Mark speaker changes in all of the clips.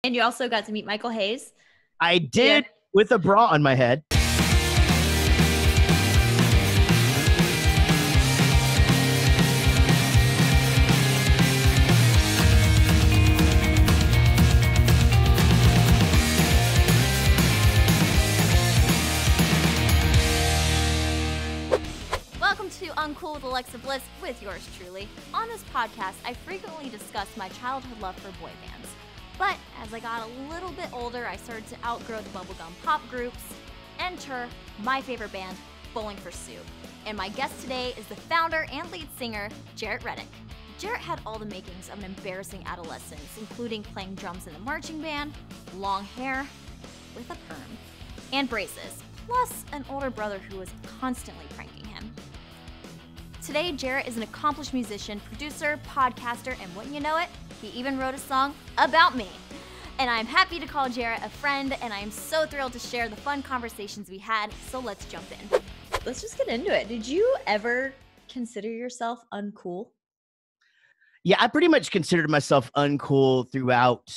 Speaker 1: And you also got to meet Michael Hayes.
Speaker 2: I did, with a bra on my head.
Speaker 1: Uncool with Alexa Bliss with yours truly. On this podcast, I frequently discuss my childhood love for boy bands. But as I got a little bit older, I started to outgrow the bubblegum pop groups. Enter my favorite band, Bowling for Soup. And my guest today is the founder and lead singer, Jaret. Jaret had all the makings of an embarrassing adolescence, including playing drums in the marching band, long hair with a perm, and braces, plus an older brother who was constantly pranking him. Today, Jaret is an accomplished musician, producer, podcaster, and wouldn't you know it, he even wrote a song about me. And I'm happy to call Jaret a friend, and I am so thrilled to share the fun conversations we had, so let's jump in. Let's just get into it. Did you ever consider yourself uncool?
Speaker 2: Yeah, I pretty much considered myself uncool throughout,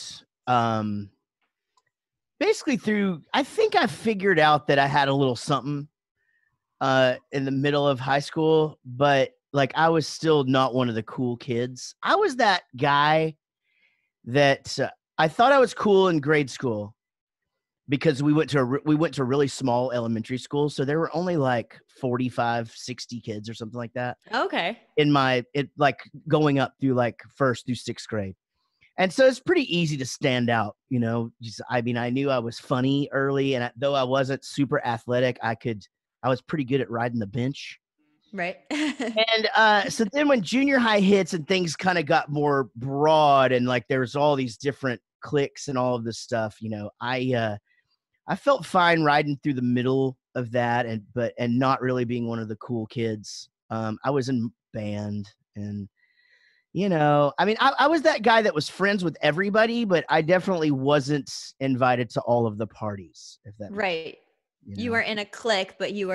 Speaker 2: basically through, I think I figured out that I had a little something in the middle of high school, but like I was still not one of the cool kids. I was that guy that I thought I was cool in grade school because we went to a really small elementary school, so there were only like 45, 60 kids or something like that.
Speaker 1: Okay.
Speaker 2: Like going up through like first through sixth grade. And so it's pretty easy to stand out, you know. I knew I was funny early, and though I wasn't super athletic, I was pretty good at riding the bench.
Speaker 1: Right.
Speaker 2: And so then when junior high hits and things kind of got more broad and like there was all these different cliques and all of this stuff, you know, I felt fine riding through the middle of that and not really being one of the cool kids. I was in band and, you know, I mean, I was that guy that was friends with everybody, but I definitely wasn't invited to all of the parties, if that
Speaker 1: right.
Speaker 2: You know?
Speaker 1: You were in a clique, but you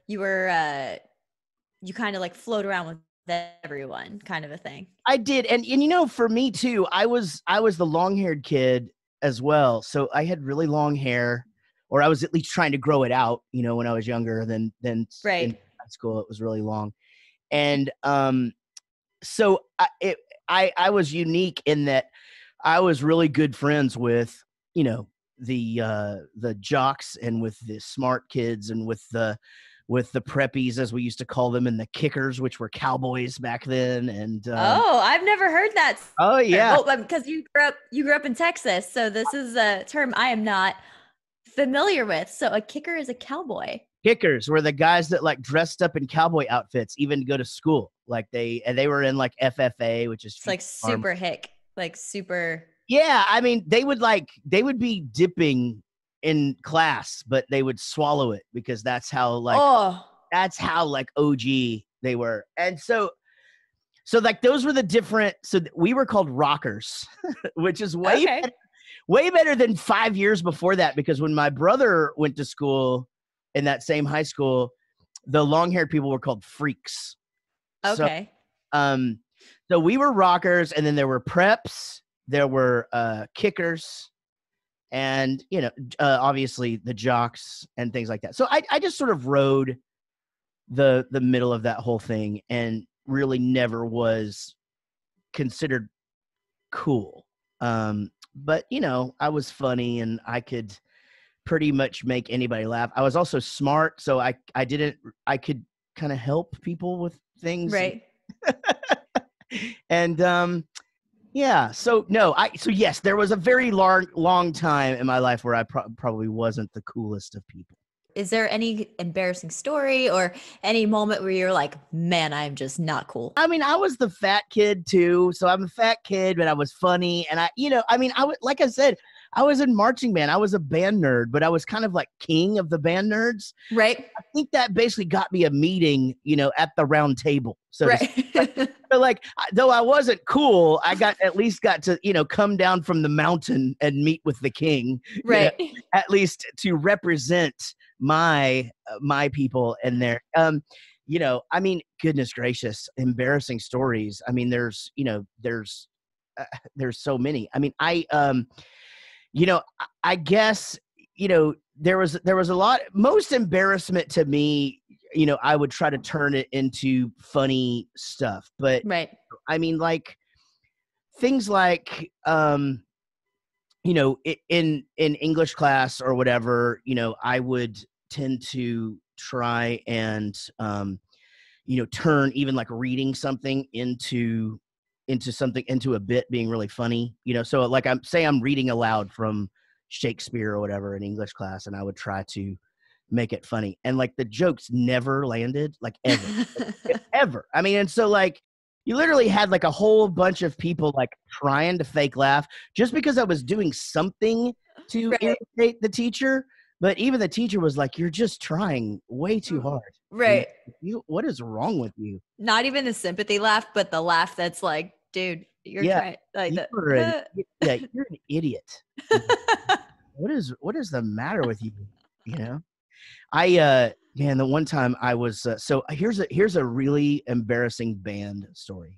Speaker 1: kind of like float around with everyone, kind of a thing.
Speaker 2: I did. And you know, for me too, I was the long-haired kid as well. So I had really long hair, or I was at least trying to grow it out, you know, when I was younger than
Speaker 1: right.
Speaker 2: in high school, it was really long. And so I was unique in that I was really good friends with, you know, the jocks and with the smart kids and with the preppies, as we used to call them, and the kickers, which were cowboys back then. And
Speaker 1: I've never heard that.
Speaker 2: Oh yeah.
Speaker 1: Because you grew up in Texas, so this is a term I am not familiar with. So a kicker is a cowboy.
Speaker 2: Kickers were the guys that like dressed up in cowboy outfits, even to go to school. Like they were in like FFA, which is
Speaker 1: it's like super hick, like super.
Speaker 2: Yeah, I mean, they would be dipping in class, but they would swallow it because that's how like OG they were. And so like those were the different. So we were called rockers, which is way better than 5 years before that, because when my brother went to school in that same high school, the long-haired people were called freaks.
Speaker 1: Okay.
Speaker 2: So we were rockers, and then there were preps. There were kickers and, you know, obviously the jocks and things like that. So I just sort of rode the middle of that whole thing and really never was considered cool. But, you know, I was funny and I could pretty much make anybody laugh. I was also smart, so I could kind of help people with things.
Speaker 1: Right.
Speaker 2: And yeah. So yes, there was a very long time in my life where I probably wasn't the coolest of people.
Speaker 1: Is there any embarrassing story or any moment where you're like, man, I'm just not cool?
Speaker 2: I mean, I was the fat kid too. So I'm a fat kid, but I was funny. And like I said, I was in marching band. I was a band nerd, but I was kind of like king of the band nerds.
Speaker 1: Right.
Speaker 2: I think that basically got me a meeting, you know, at the round table. So
Speaker 1: right.
Speaker 2: But like, though I wasn't cool, I at least got to, you know, come down from the mountain and meet with the king.
Speaker 1: Right.
Speaker 2: You know, at least to represent my people and their, you know, I mean, goodness gracious, embarrassing stories. I mean, there's so many. I mean, I guess, there was a lot, most embarrassment to me, I would try to turn it into funny stuff. But
Speaker 1: Right.
Speaker 2: I mean, like things like, in English class or whatever, I would tend to try and, turn even like reading something into a bit being really funny, so like I'm reading aloud from Shakespeare or whatever in English class, and I would try to make it funny, and like the jokes never landed, like ever. Ever. I mean, and so like you literally had like a whole bunch of people like trying to fake laugh just because I was doing something to
Speaker 1: Right.
Speaker 2: irritate the teacher. But even the teacher was like, "You're just trying way too hard.
Speaker 1: Right.
Speaker 2: What is wrong with you?"
Speaker 1: Not even a sympathy laugh, but the laugh that's like, dude, you're trying like that.
Speaker 2: You're an idiot. What is the matter with you? Man, the one time I was so here's a really embarrassing band story.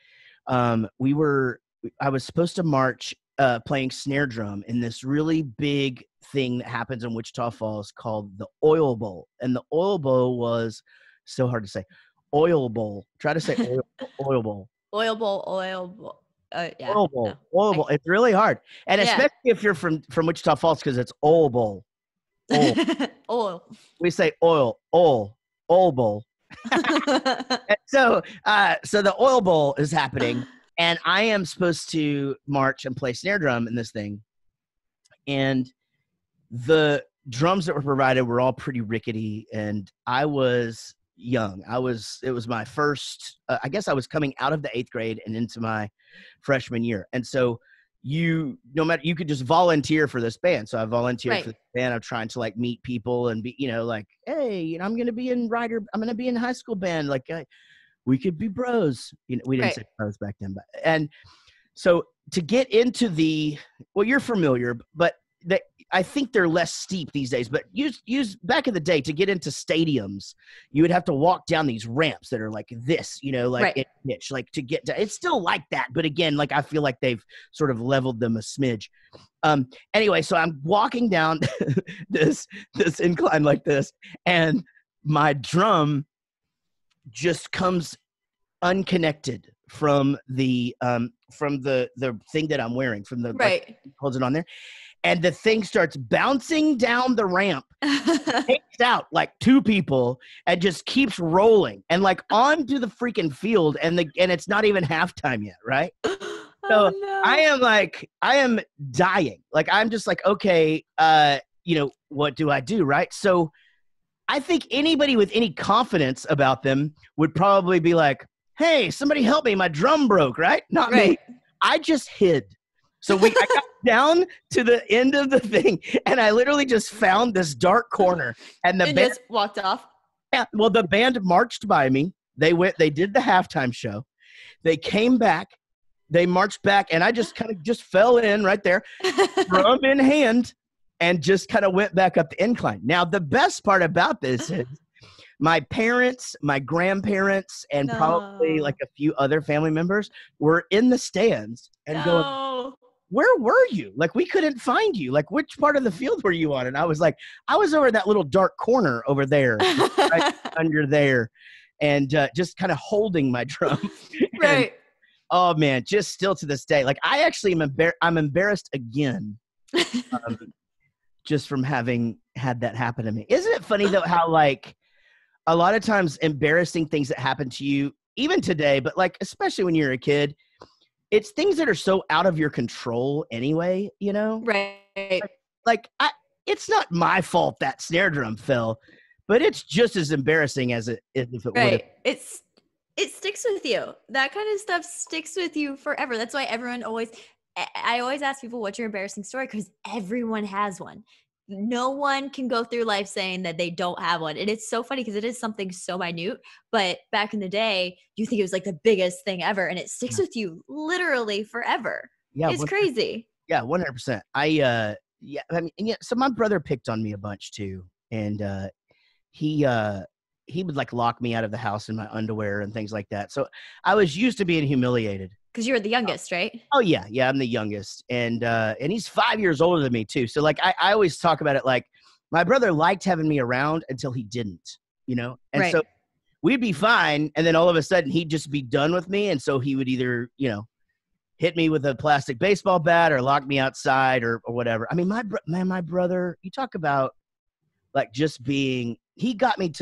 Speaker 2: I was supposed to march playing snare drum in this really big thing that happens in Wichita Falls called the Oil Bowl, and the Oil Bowl was so hard to say. Oil Bowl. Try to say oil bowl.
Speaker 1: Oil bowl. Yeah.
Speaker 2: Oil bowl. No. Oil bowl. It's really hard, and especially if you're from Wichita Falls, because it's oil bowl.
Speaker 1: Oil.
Speaker 2: We say oil bowl. So the Oil Bowl is happening, and I am supposed to march and play snare drum in this thing, and the drums that were provided were all pretty rickety, and I was young. It was my first, I guess I was coming out of the 8th grade and into my freshman year. And so you could just volunteer for this band. So I volunteered for the band. I'm trying to like meet people and be, like, hey, I'm going to be I'm going to be in high school band. Like we could be bros. We didn't say bros back then, and so to get into you're familiar, but I think they're less steep these days, but use back in the day to get into stadiums, you would have to walk down these ramps that are like this, like pitch, like to get to, it's still like that. But again, like, I feel like they've sort of leveled them a smidge. Anyway, so I'm walking down this incline like this, and my drum just comes unconnected from the thing that I'm wearing, from the like, holds it on there. And the thing starts bouncing down the ramp, takes out like 2 people, and just keeps rolling and like onto the freaking field. And it's not even halftime yet, right? So no. I am dying. Like, I'm just like, okay, what do I do, right? So I think anybody with any confidence about them would probably be like, hey, somebody help me, my drum broke, right? Not me. I just hid. So I got down to the end of the thing, and I literally just found this dark corner, and the band
Speaker 1: just walked off.
Speaker 2: Yeah, well, the band marched by me. They did the halftime show. They came back, they marched back, and I just kind of just fell in right there, drum in hand, and just kind of went back up the incline. Now, the best part about this is my parents, my grandparents, and probably like a few other family members were in the stands and going, where were you? Like, we couldn't find you. Like, which part of the field were you on? And I was like, I was over that little dark corner over there, right under there, and just kind of holding my drum. And, oh man, just still to this day, like, I actually I'm embarrassed again, just from having had that happen to me. Isn't it funny though how like a lot of times embarrassing things that happen to you, even today, but like especially when you're a kid, it's things that are so out of your control anyway,
Speaker 1: Right.
Speaker 2: Like it's not my fault that snare drum fell, but it's just as embarrassing as if it would have.
Speaker 1: It sticks with you. That kind of stuff sticks with you forever. That's why I always ask people, what's your embarrassing story? Because everyone has one. No one can go through life saying that they don't have one. And it's so funny because it is something so minute, but back in the day, you think it was like the biggest thing ever, and it sticks with you literally forever. Yeah. It's crazy.
Speaker 2: Yeah, 100%. So my brother picked on me a bunch too. And he would like lock me out of the house in my underwear and things like that. So I was used to being humiliated.
Speaker 1: Because you're the youngest, right?
Speaker 2: Oh yeah, I'm the youngest, and he's 5 years older than me too. So like I always talk about it like my brother liked having me around until he didn't, and
Speaker 1: Right.
Speaker 2: so we'd be fine, and then all of a sudden he'd just be done with me, and so he would either hit me with a plastic baseball bat or lock me outside or whatever. I mean, my brother, you talk about like just being, he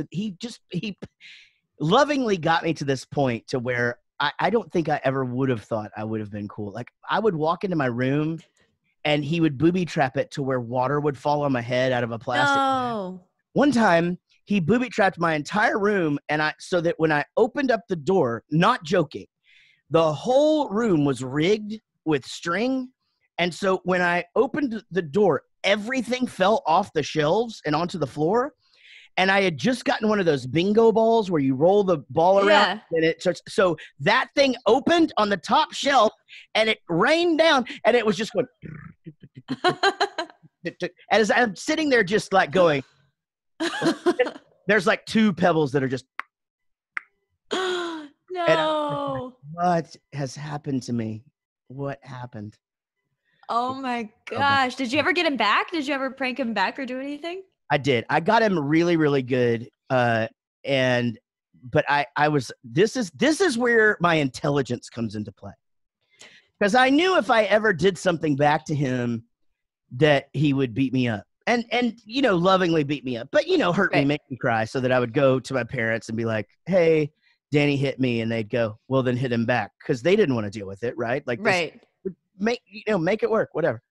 Speaker 2: lovingly got me to this point to where I don't think I ever would have thought I would have been cool. Like I would walk into my room and he would booby trap it to where water would fall on my head out of a plastic.
Speaker 1: No.
Speaker 2: One time he booby trapped my entire room so that when I opened up the door, not joking, the whole room was rigged with string. And so when I opened the door, everything fell off the shelves and onto the floor. And I had just gotten one of those bingo balls where you roll the ball around and it starts. So that thing opened on the top shelf and it rained down and it was just going. And as I'm sitting there just like going, there's like 2 pebbles that are just.
Speaker 1: No.
Speaker 2: What has happened to me? What happened?
Speaker 1: Oh my gosh. Did you ever get him back? Did you ever prank him back or do anything?
Speaker 2: I did. I got him really, really good. But this is where my intelligence comes into play. Because I knew if I ever did something back to him that he would beat me up. And lovingly beat me up. But hurt me, make me cry, so that I would go to my parents and be like, hey, Danny hit me, and they'd go, well, then hit him back, because they didn't want to deal with it, right? Like, make it work, whatever.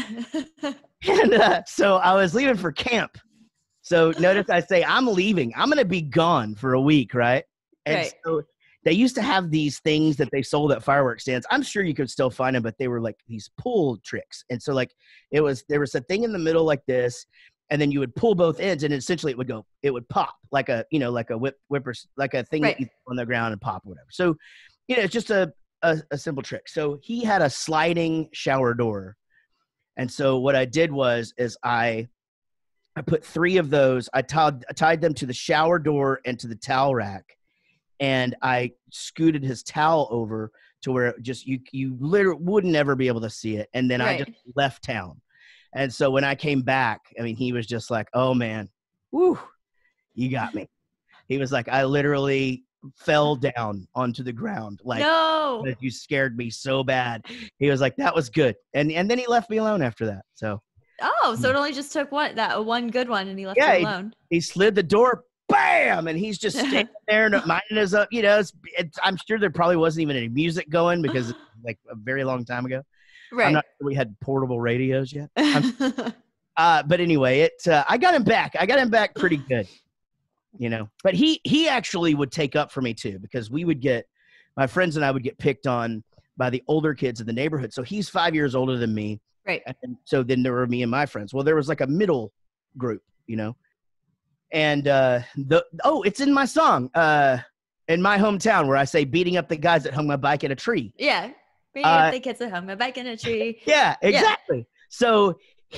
Speaker 2: And so I was leaving for camp. So notice I say I'm leaving. I'm going to be gone for a week, right? And so they used to have these things that they sold at fireworks stands. I'm sure you could still find them, but they were like these pull tricks. And so like there was a thing in the middle like this. And then you would pull both ends, and essentially it would pop like a whipper, like a thing that you throw on the ground and pop, whatever. So, it's just a simple trick. So he had a sliding shower door. And so what I did is I put 3 of those, I tied them to the shower door and to the towel rack. And I scooted his towel over to where it just, you literally would never be able to see it. And then I just left town. And so when I came back, I mean, he was just like, oh, man, woo, you got me. He was like, I literally fell down onto the ground. Like,
Speaker 1: no,
Speaker 2: you scared me so bad. He was like, that was good. And then he left me alone after that. So.
Speaker 1: Oh, so it only just took one good one, and he left you alone. He
Speaker 2: slid the door, bam, and he's just standing there minding his up. I'm sure there probably wasn't even any music going because it's like a very long time ago.
Speaker 1: Right.
Speaker 2: I'm not sure we had portable radios yet. But anyway, I got him back. I got him back pretty good, But he actually would take up for me too, because my friends and I would get picked on by the older kids in the neighborhood. So he's 5 years older than me.
Speaker 1: Right.
Speaker 2: And so then there were me and my friends. Well, there was like a middle group, And it's in my song, in my hometown, where I say beating up the guys that hung my bike in a tree.
Speaker 1: Yeah. Beating up the kids that hung my bike in a tree.
Speaker 2: Yeah, exactly. Yeah. So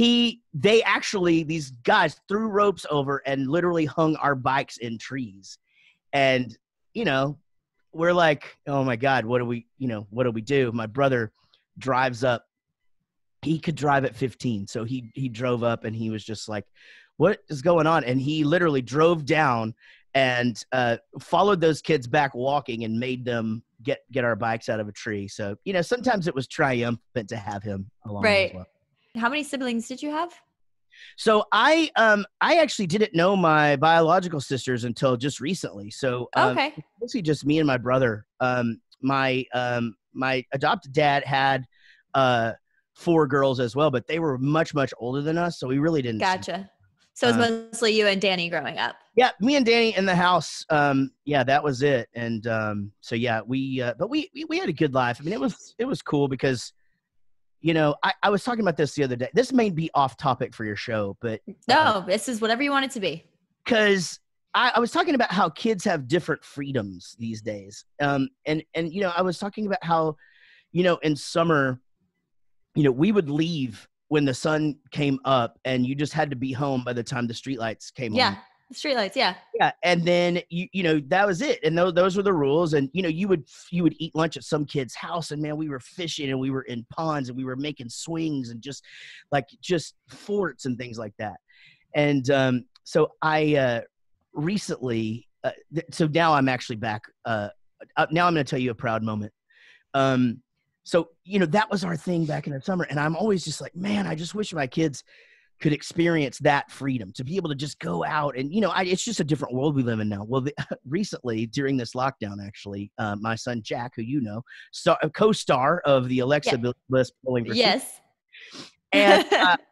Speaker 2: these guys threw ropes over and literally hung our bikes in trees. And, we're like, oh my God, what do we do? My brother drives up. He could drive at 15. So he drove up and he was just like, what is going on? And he literally drove down and followed those kids back walking and made them get our bikes out of a tree. So, sometimes it was triumphant to have him along as well.
Speaker 1: How many siblings did you have?
Speaker 2: So I actually didn't know my biological sisters until just recently. So mostly just me and my brother. My adopted dad had 4 girls as well, but they were much, much older than us. So we really didn't.
Speaker 1: Gotcha. So it was mostly you and Danny growing up.
Speaker 2: Yeah, me and Danny in the house. That was it. And but we had a good life. I mean, it was cool because, I was talking about this the other day. This may be off topic for your show, but
Speaker 1: no, this is whatever you want it to be.
Speaker 2: Because I was talking about how kids have different freedoms these days. And I was talking about how, in summer, we would leave when the sun came up and you just had to be home by the time the streetlights came on.
Speaker 1: Streetlights, yeah.
Speaker 2: Yeah, and then you know that was it, and those were the rules. And you know you would eat lunch at some kid's house, and man, we were fishing and we were in ponds and we were making swings and just forts and things like that. And so I recently, so now I'm actually back. Now I'm going to tell you a proud moment. So you know that was our thing back in the summer, and I'm always just like, man, I just wish my kids could experience that freedom to be able to just go out. And, you know, it's just a different world we live in now. Well, recently during this lockdown, actually, my son, Jack, who, you know, co-star of the Alexa Bliss Bowling for
Speaker 1: Yes.
Speaker 2: and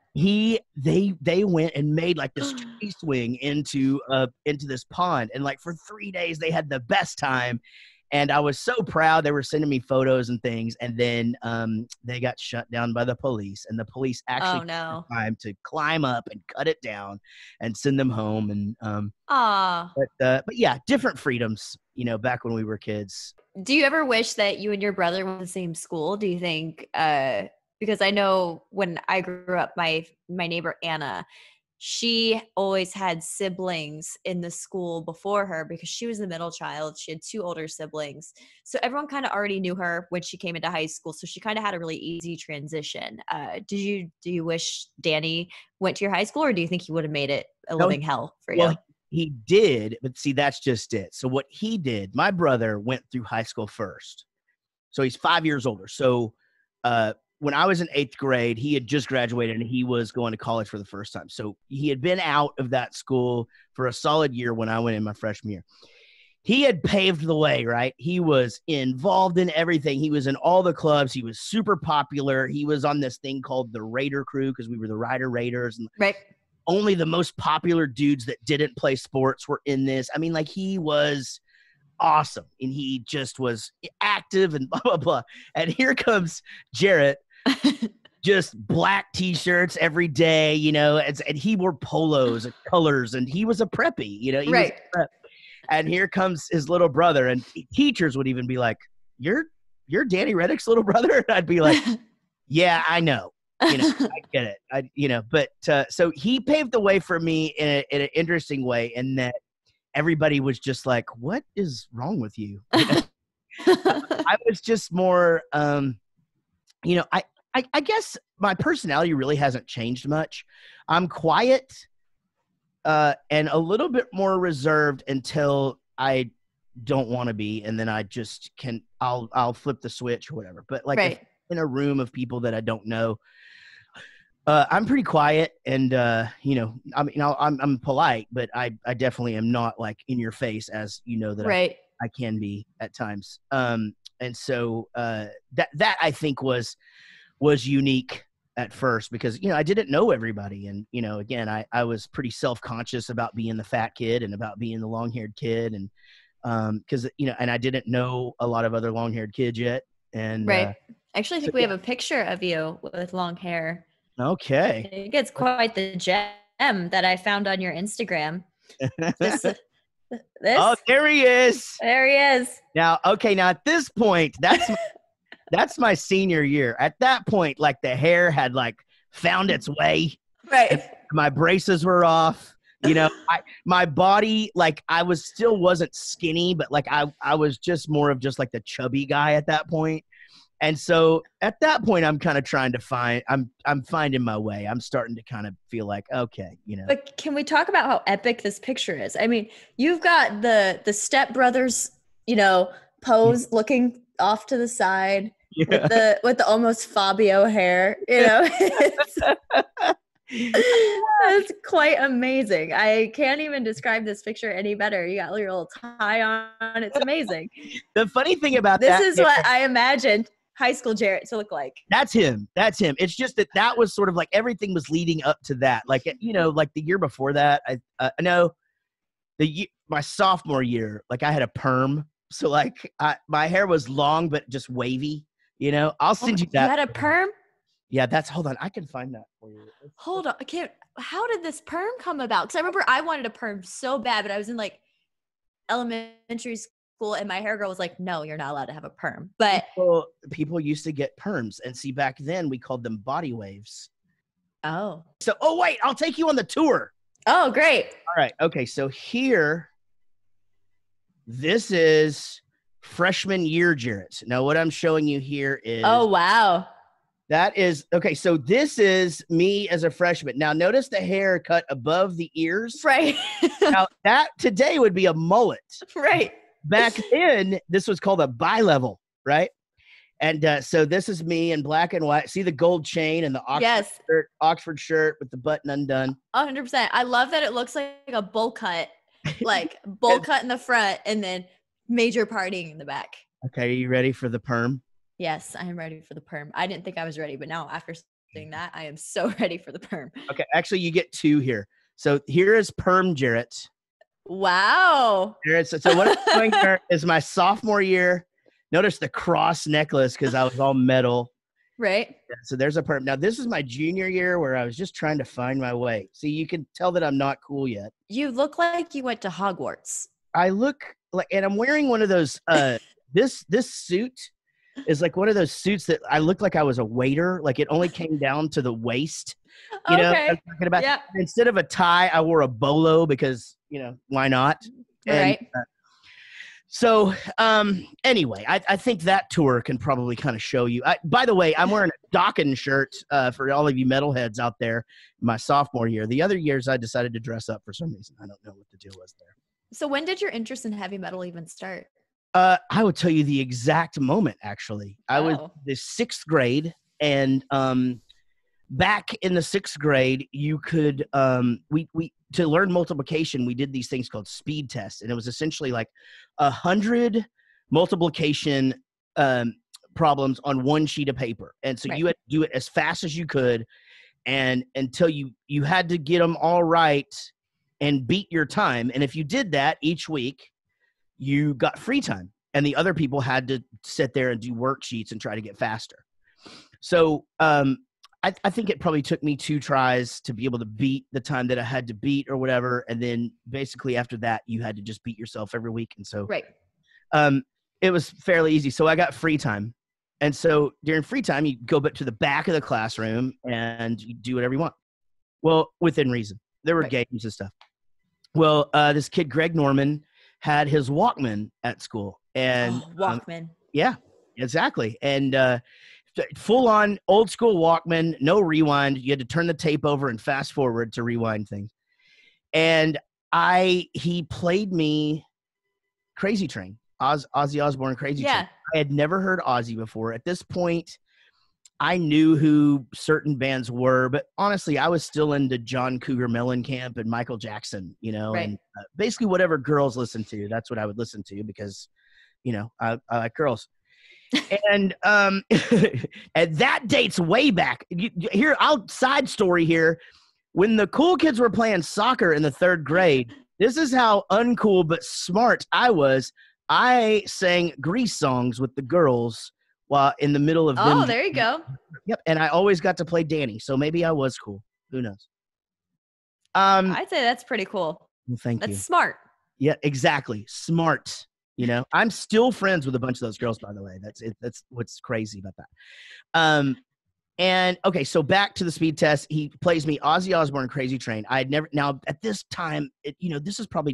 Speaker 2: they went and made like this tree swing into this pond. And like for 3 days, they had the best time. And I was so proud. They were sending me photos and things. And then they got shut down by the police. And the police actually took time to climb up and cut it down and send them home. And but yeah, different freedoms, you know, back when we were kids.
Speaker 1: Do you ever wish that you and your brother were in the same school? Do you think because I know when I grew up, my neighbor Anna, she always had siblings in the school before her because she was the middle child. She had 2 older siblings. So everyone kind of already knew her when she came into high school. So she kind of had a really easy transition. Do you wish Danny went to your high school, or do you think he would have made it a living hell for you?
Speaker 2: He did, but see, that's just it. So what he did, my brother went through high school first. So he's 5 years older. So when I was in 8th grade, he had just graduated and he was going to college for the first time. So he had been out of that school for a solid year when I went in my freshman year. He had paved the way, right? He was involved in everything. He was in all the clubs. He was super popular. He was on this thing called the Raider Crew because we were the Rider Raiders. And
Speaker 1: right.
Speaker 2: Only the most popular dudes that didn't play sports were in this. I mean, like, he was awesome. And he just was active and blah, blah, blah. And here comes Jaret. Just black t-shirts every day, you know, and he wore polos and colors, and he was a preppy, you know,
Speaker 1: right.
Speaker 2: And here comes his little brother, and teachers would even be like, you're Danny Reddick's little brother? And I'd be like, yeah, I know, you know, I get it. But so he paved the way for me in an interesting way, in that everybody was just like, what is wrong with you? I was just more, you know, I guess my personality really hasn't changed much. I'm quiet and a little bit more reserved until I don't want to be, and then I just I'll flip the switch or whatever. But like if in a room of people that I don't know, I'm pretty quiet, and you know, I mean, I'm polite, but I definitely am not like in your face, as you know that I can be at times. And so that I think was unique at first, because, you know, I didn't know everybody. And, you know, again, I was pretty self-conscious about being the fat kid and about being the long-haired kid. And because, you know, and I didn't know a lot of other long-haired kids yet. And
Speaker 1: actually, I think we have a picture of you with long hair.
Speaker 2: Okay.
Speaker 1: I think it's quite the gem that I found on your Instagram. This?
Speaker 2: Oh, there he is.
Speaker 1: There he is.
Speaker 2: Now, okay. Now at this point, that's my senior year. At that point, like, the hair had like found its way.
Speaker 1: Right.
Speaker 2: My braces were off. You know, my body, like, I wasn't skinny, but like I was just more of just like the chubby guy at that point. And so at that point, I'm kind of trying to I'm finding my way. I'm starting to kind of feel like, okay, you know.
Speaker 1: But can we talk about how epic this picture is? I mean, you've got the Step Brothers, you know, pose looking off to the side. Yeah. With the almost Fabio hair, you know, it's quite amazing. I can't even describe this picture any better. You got your little tie on. It's amazing.
Speaker 2: The funny thing about
Speaker 1: this is what I imagined high school Jaret to look like.
Speaker 2: That's him. It's just that was sort of like everything was leading up to that. Like, you know, like the year before that, I know my sophomore year, like I had a perm. So like my hair was long, but just wavy. You know, I'll send you that.
Speaker 1: You had a perm?
Speaker 2: Yeah, hold on. I can find that for you.
Speaker 1: Hold on. How did this perm come about? Because I remember I wanted a perm so bad, but I was in like elementary school and my hair girl was like, no, you're not allowed to have a perm. But
Speaker 2: people used to get perms. And see, back then we called them body waves.
Speaker 1: Oh.
Speaker 2: So, wait, I'll take you on the tour.
Speaker 1: Oh, great.
Speaker 2: All right. Okay. So here, this is freshman year Jaret. Now, what I'm showing you here is
Speaker 1: Oh, wow.
Speaker 2: that is okay. So this is me as a freshman. Now, notice the hair cut above the ears.
Speaker 1: Right.
Speaker 2: Now, that today would be a mullet.
Speaker 1: Right.
Speaker 2: Back then, this was called a bi-level, right? And so this is me in black and white. See the gold chain and the Oxford shirt with the button undone.
Speaker 1: 100%. I love that it looks like a bowl cut, like bowl cut in the front and then major partying in the back.
Speaker 2: Okay, are you ready for the perm?
Speaker 1: Yes, I am ready for the perm. I didn't think I was ready, but now after saying that, I am so ready for the perm.
Speaker 2: Okay, actually, you get two here. So here is perm Jaret.
Speaker 1: Wow.
Speaker 2: So what I'm doing here is my sophomore year. Notice the cross necklace because I was all metal.
Speaker 1: Right.
Speaker 2: Yeah, so there's a perm. Now, this is my junior year where I was just trying to find my way. See, you can tell that I'm not cool yet.
Speaker 1: You look like you went to Hogwarts.
Speaker 2: I look like, and I'm wearing one of those, this suit is like one of those suits that I look like I was a waiter. Like it only came down to the waist. You know what I'm talking about?
Speaker 1: Yep.
Speaker 2: Instead of a tie, I wore a bolo because, why not?
Speaker 1: Right.
Speaker 2: So anyway, I think that tour can probably kind of show you. By the way, I'm wearing a Dawkins shirt for all of you metalheads out there my sophomore year. The other years I decided to dress up for some reason. I don't know what the deal was there.
Speaker 1: So when did your interest in heavy metal even start?
Speaker 2: I would tell you the exact moment, actually. I was the 6th grade, and back in the 6th grade, you could we to learn multiplication, we did these things called speed tests, and it was essentially like 100 multiplication problems on one sheet of paper, and so you had to do it as fast as you could, and until you had to get them all right and beat your time. And if you did that each week, you got free time, and the other people had to sit there and do worksheets and try to get faster. So I think it probably took me 2 tries to be able to beat the time that I had to beat or whatever. And then basically after that, you had to just beat yourself every week. And so it was fairly easy. So I got free time. And so during free time, you go back to the back of the classroom and you do whatever you want. Well, within reason. There were games and stuff. Well, this kid, Greg Norman, had his Walkman at school. And
Speaker 1: Walkman.
Speaker 2: Yeah, exactly. And full on old school Walkman, no rewind. You had to turn the tape over and fast forward to rewind things. And he played me Crazy Train, Ozzy Osbourne Crazy Train. I had never heard Ozzy before. At this point, I knew who certain bands were, but honestly, I was still into John Cougar Mellencamp and Michael Jackson, and basically whatever girls listen to, that's what I would listen to because, I like girls. And and that dates way back. Here, I'll side story here. When the cool kids were playing soccer in the 3rd grade, this is how uncool but smart I was. I sang Grease songs with the girls while in the middle of them.
Speaker 1: Oh, there you go.
Speaker 2: Yep, and I always got to play Danny, so maybe I was cool. Who knows?
Speaker 1: I'd say that's pretty cool.
Speaker 2: Well, thank you.
Speaker 1: That's smart.
Speaker 2: Yeah, exactly. Smart. I'm still friends with a bunch of those girls, by the way. That's it. That's what's crazy about that. And okay, so back to the speed test. He plays me Ozzy Osbourne Crazy Train. I had never, now at this time, this is probably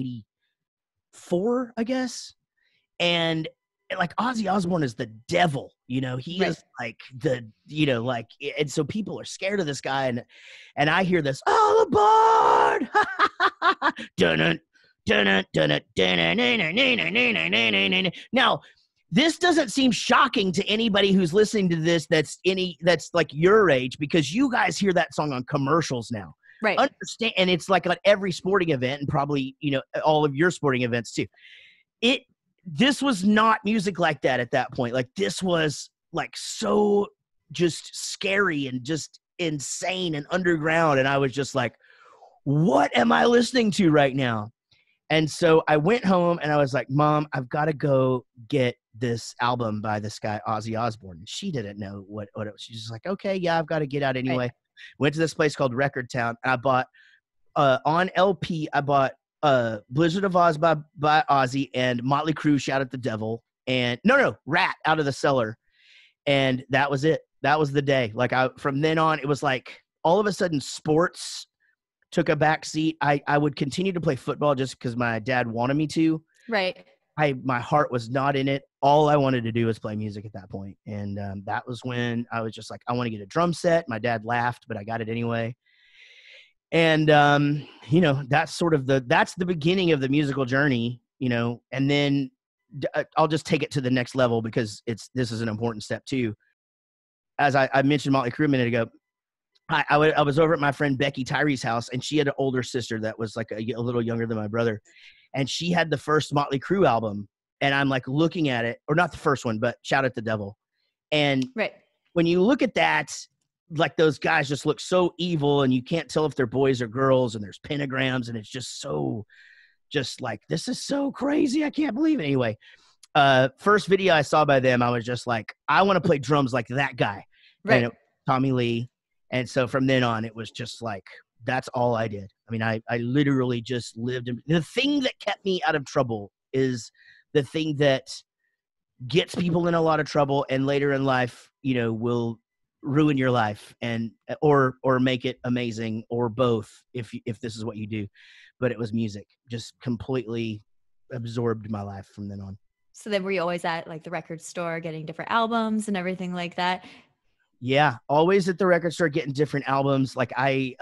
Speaker 2: 1984, I guess. And like Ozzy Osbourne is the devil, he is like and so people are scared of this guy. And I hear this, all aboard. Now, this doesn't seem shocking to anybody who's listening to this that's like your age, because you guys hear that song on commercials now.
Speaker 1: Right.
Speaker 2: Understand, and it's like on every sporting event and probably, all of your sporting events too. This was not music like that at that point. Like this was like so just scary and just insane and underground. And I was just like, what am I listening to right now? And so I went home and I was like, Mom, I've got to go get this album by this guy, Ozzy Osbourne. And she didn't know what it was. She's just like, okay, yeah, I've got to get out anyway. Right. Went to this place called Record Town. And I bought, on LP, I bought Blizzard of Oz by Ozzy and Motley Crue, Shout at the Devil. And Rat, Out of the Cellar. And that was it. That was the day. Like from then on, it was like all of a sudden sports took a back seat. I would continue to play football just because my dad wanted me to.
Speaker 1: Right.
Speaker 2: My heart was not in it. All I wanted to do was play music at that point. And that was when I was just like, I want to get a drum set. My dad laughed, but I got it anyway. And, that's that's the beginning of the musical journey, and then I'll just take it to the next level because this is an important step too. As I mentioned Motley Crue a minute ago, I was over at my friend Becky Tyree's house, and she had an older sister that was like a little younger than my brother. And she had the first Motley Crue album, and I'm like looking at it, or not the first one, but Shout at the Devil. And
Speaker 1: right.
Speaker 2: when you look at that, like those guys just look so evil, and you can't tell if they're boys or girls, and there's pentagrams, and it's just so, just like, this is so crazy. I can't believe it. Anyway, first video I saw by them, I was just like, I want to play drums like that guy.
Speaker 1: Right.
Speaker 2: And Tommy Lee. And so from then on, it was just like, that's all I did. I mean, I literally just lived. The thing that kept me out of trouble is the thing that gets people in a lot of trouble, and later in life, will ruin your life or make it amazing, or both if this is what you do. But it was music. Just completely absorbed my life from then on.
Speaker 1: So then were you always at like the record store getting different albums and everything like that?
Speaker 2: Yeah, always at the record store getting different albums. Like I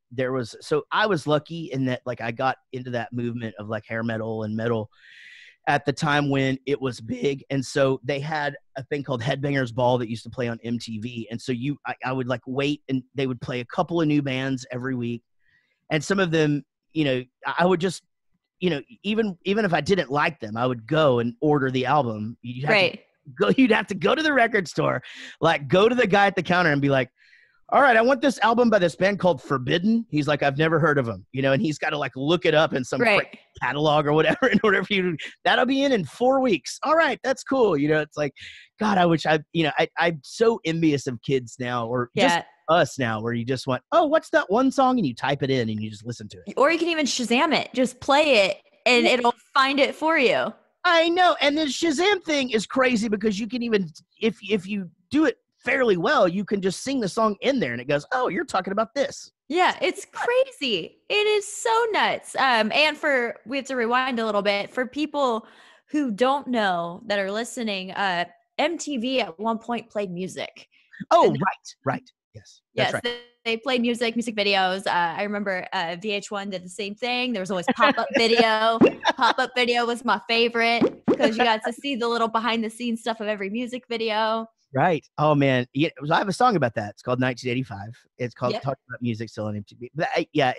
Speaker 2: was lucky in that, like, I got into that movement of like hair metal and metal at the time when it was big. And so they had a thing called Headbangers Ball that used to play on MTV. And so I would like wait, and they would play a couple of new bands every week. And some of them, I would just, even if I didn't like them, I would go and order the album. You'd have to go to the record store, like go to the guy at the counter and be like, all right, I want this album by this band called Forbidden. He's like, I've never heard of him, and he's got to like look it up in some catalog or whatever in order for you to, that'll be in 4 weeks. All right, that's cool. It's like, God, I wish I'm so envious of kids now, or just us now, where you just want, oh, what's that one song? And you type it in and you just listen to it.
Speaker 1: Or you can even Shazam it, just play it and it'll find it for you.
Speaker 2: I know. And the Shazam thing is crazy because you can even, if you do it fairly well, you can just sing the song in there and it goes, oh, you're talking about this.
Speaker 1: Yeah, it's crazy. It is so nuts. And we have to rewind a little bit for people who don't know that are listening. MTV at one point played music.
Speaker 2: Oh, right. Yes.
Speaker 1: Yes,
Speaker 2: right.
Speaker 1: They played music videos. I remember VH1 did the same thing. There was always pop-up video. Pop-up video was my favorite because you got to see the little behind-the-scenes stuff of every music video.
Speaker 2: Right. Oh, man. Yeah, I have a song about that. It's called 1985. It's called Talking About Music, still on MTV. But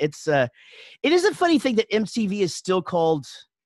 Speaker 2: it is a funny thing that MTV is still called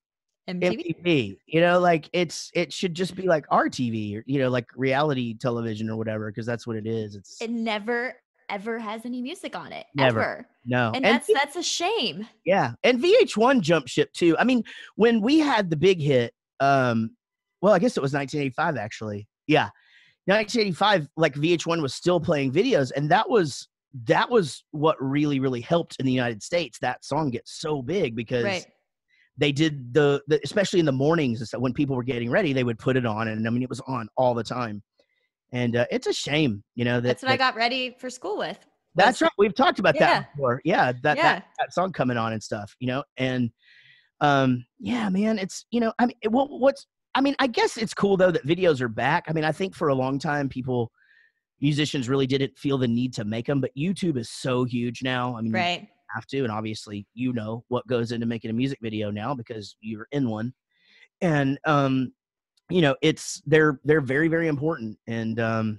Speaker 2: MTV. Like it should just be like RTV, or like reality television or whatever, because that's what it is.
Speaker 1: It never ever has any music on it.
Speaker 2: Never.
Speaker 1: Ever.
Speaker 2: No.
Speaker 1: And that's a shame.
Speaker 2: Yeah. And VH1 jumped ship too. I mean, when we had the big hit, well, I guess it was 1985 actually. Yeah. 1985, like VH1 was still playing videos, and that was what really, really helped in the United States. That song gets so big because they did the especially in the mornings and stuff, when people were getting ready, they would put it on, and I mean, it was on all the time. And it's a shame,
Speaker 1: that's what I got ready for school with.
Speaker 2: That's right. We've talked about that before. Yeah, that song coming on and stuff, and yeah, man, it's I mean, I guess it's cool though that videos are back. I mean, I think for a long time, musicians really didn't feel the need to make them, but YouTube is so huge now. I mean, you have to, and obviously, what goes into making a music video now because you're in one, and they're very, very important. And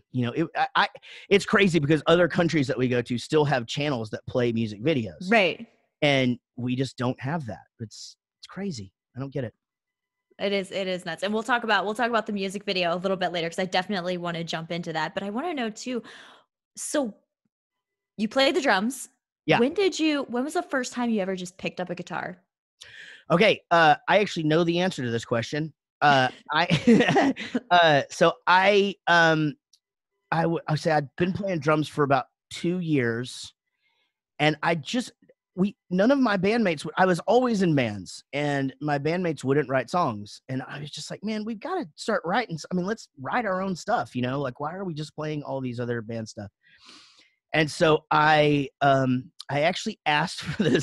Speaker 2: it's crazy because other countries that we go to still have channels that play music videos,
Speaker 1: right?
Speaker 2: And we just don't have that. It's crazy. I don't get it.
Speaker 1: It is nuts. And we'll talk about the music video a little bit later, because I definitely want to jump into that. But I want to know too, so you play the drums.
Speaker 2: Yeah.
Speaker 1: When was the first time you ever just picked up a guitar?
Speaker 2: Okay. I actually know the answer to this question. I would say I'd been playing drums for about 2 years, and none of my bandmates, I was always in bands, and my bandmates wouldn't write songs. And I was just like, man, we've got to start writing. I mean, let's write our own stuff, like, why are we just playing all these other band stuff? And so I I actually asked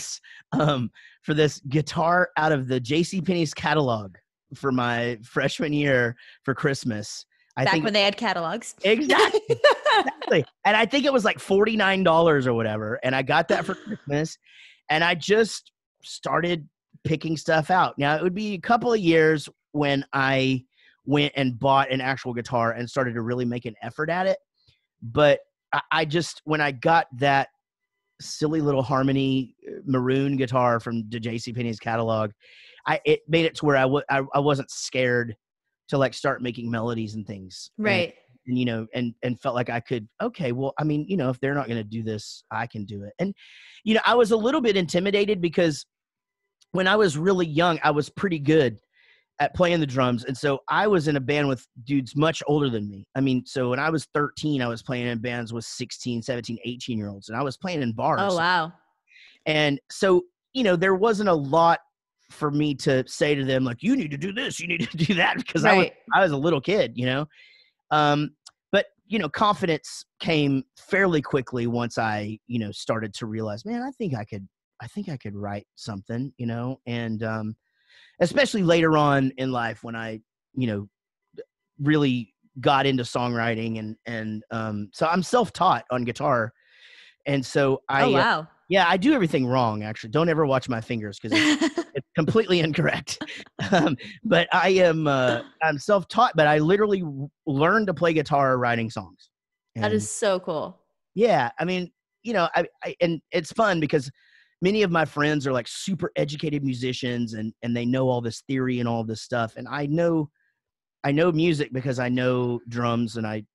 Speaker 2: for this guitar out of the JCPenney's catalog for my freshman year for Christmas.
Speaker 1: Back when they had catalogs.
Speaker 2: Exactly. Exactly. And I think it was like $49 or whatever. And I got that for Christmas. And I just started picking stuff out. Now, it would be a couple of years when I went and bought an actual guitar and started to really make an effort at it. But I just, when I got that silly little Harmony maroon guitar from the JCPenney's catalog, it made it to where I wasn't scared to like start making melodies and things.
Speaker 1: Right.
Speaker 2: And you know, and felt like I could, okay, well, I mean, you know, if they're not going to do this, I can do it. And, you know, I was a little bit intimidated because when I was really young, I was pretty good at playing the drums. And so I was in a band with dudes much older than me. I mean, so when I was 13, I was playing in bands with 16, 17, 18-year-olds, and I was playing in bars.
Speaker 1: Oh, wow.
Speaker 2: And so, you know, there wasn't a lot for me to say to them, like, you need to do this, you need to do that, because
Speaker 1: right.
Speaker 2: I was a little kid, you know? But, you know, confidence came fairly quickly once I, you know, started to realize, man, I think I could write something, you know? And, especially later on in life when I, you know, really got into songwriting and so I'm self-taught on guitar. And so
Speaker 1: wow.
Speaker 2: Yeah, I do everything wrong, actually. Don't ever watch my fingers because it's completely incorrect. But I'm self-taught, but I literally learned to play guitar writing songs. And
Speaker 1: that is so cool.
Speaker 2: Yeah, I mean, you know, and it's fun because many of my friends are like super educated musicians and they know all this theory and all this stuff. And I know music because I know drums and I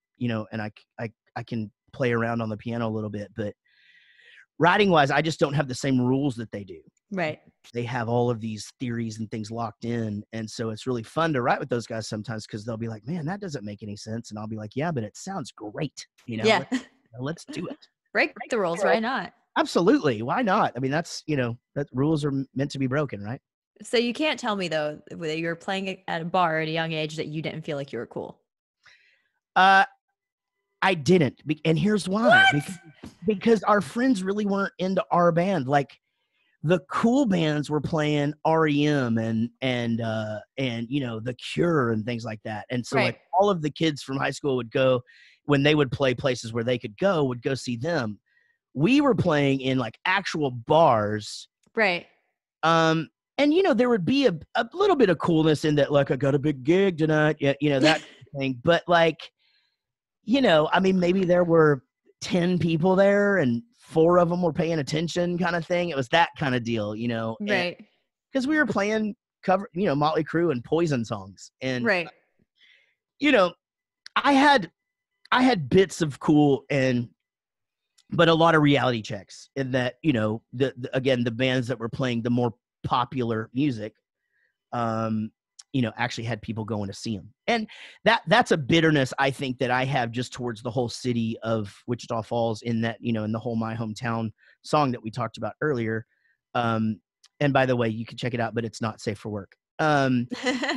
Speaker 2: can play around on the piano a little bit, but writing wise, I just don't have the same rules that they do.
Speaker 1: Right.
Speaker 2: They have all of these theories and things locked in. And so it's really fun to write with those guys sometimes because they'll be like, man, that doesn't make any sense. And I'll be like, yeah, but it sounds great. You know,
Speaker 1: yeah.
Speaker 2: let's do it.
Speaker 1: Break the rules. Why not?
Speaker 2: Absolutely. Why not? I mean, that's, you know, that rules are meant to be broken, right?
Speaker 1: So you can't tell me though, that you were playing at a bar at a young age that you didn't feel like you were cool.
Speaker 2: I didn't. And here's why. Because our friends really weren't into our band. Like the cool bands were playing REM and you know, The Cure and things like that. And so like all of the kids from high school would go when they would play places where they could go, would go see them. We were playing in like actual bars.
Speaker 1: Right.
Speaker 2: And you know, there would be a little bit of coolness in that, like, I got a big gig tonight. Yeah, you know, that thing. But like, you know, I mean, maybe there were 10 people there and 4 of them were paying attention kind of thing. It was that kind of deal, you know.
Speaker 1: Right.
Speaker 2: Because we were playing you know, Motley Crue and Poison songs. And,
Speaker 1: right.
Speaker 2: You know, I had bits of cool but a lot of reality checks in that, you know, again, the bands that were playing the more popular music, you know, actually had people going to see them. And that's a bitterness I think that I have just towards the whole city of Wichita Falls in that, you know, in the whole My Hometown song that we talked about earlier. And by the way, you can check it out, but it's not safe for work. But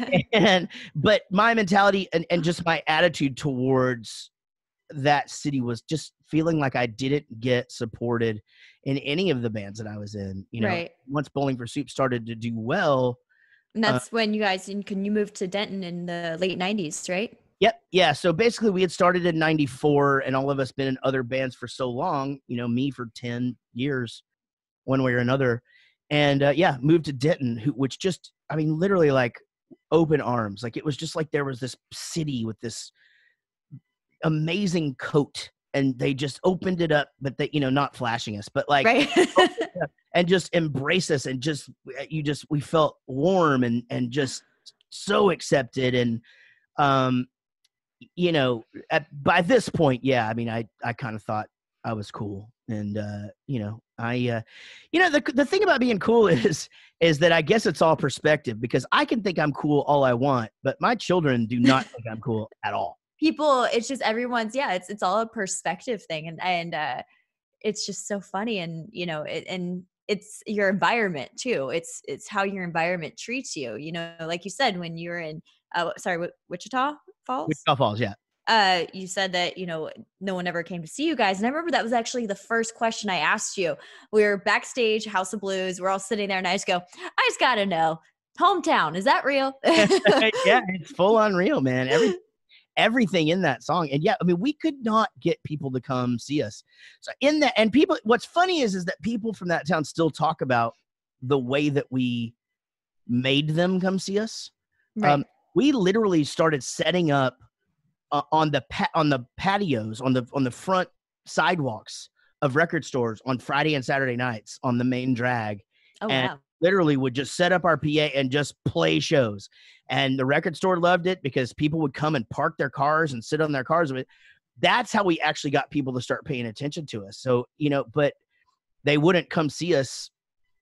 Speaker 2: my mentality and just my attitude towards that city was just feeling like I didn't get supported in any of the bands that I was in, you know. Once Bowling for Soup started to do well.
Speaker 1: And that's when you guys, you moved to Denton in the late 90s, right?
Speaker 2: Yep. Yeah. So basically we had started in 94 and all of us been in other bands for so long, you know, me for 10 years, one way or another. And moved to Denton, which just, I mean, literally like open arms. Like it was just like there was this city with this amazing coat and they just opened it up, but they, you know, not flashing us, but like, and just embrace us. And we felt warm and just so accepted. And, you know, by this point, yeah, I mean, I kind of thought I was cool. And, you know, the thing about being cool is that I guess it's all perspective because I can think I'm cool all I want, but my children do not think I'm cool at all.
Speaker 1: People, it's just everyone's, it's all a perspective thing. And it's just so funny. And, you know, and it's your environment too. It's how your environment treats you, you know, like you said, when you're in, Wichita Falls?
Speaker 2: Wichita Falls, yeah.
Speaker 1: you said that, no one ever came to see you guys. And I remember that was actually the first question I asked you. We were backstage, House of Blues. We're all sitting there and I just go, I just got to know, hometown, is that real?
Speaker 2: Yeah, it's full on real, man. Everything in that song. And yeah, I mean, we could not get people to come see us. So in that, and people, what's funny is that people from that town still talk about the way that we made them come see us.
Speaker 1: Right.
Speaker 2: We literally started setting up on the patios, on the front sidewalks of record stores on Friday and Saturday nights on the main drag.
Speaker 1: Oh,
Speaker 2: and
Speaker 1: wow.
Speaker 2: literally would just set up our PA and just play shows. And the record store loved it because people would come and park their cars and sit on their cars. That's how we actually got people to start paying attention to us. So, but they wouldn't come see us,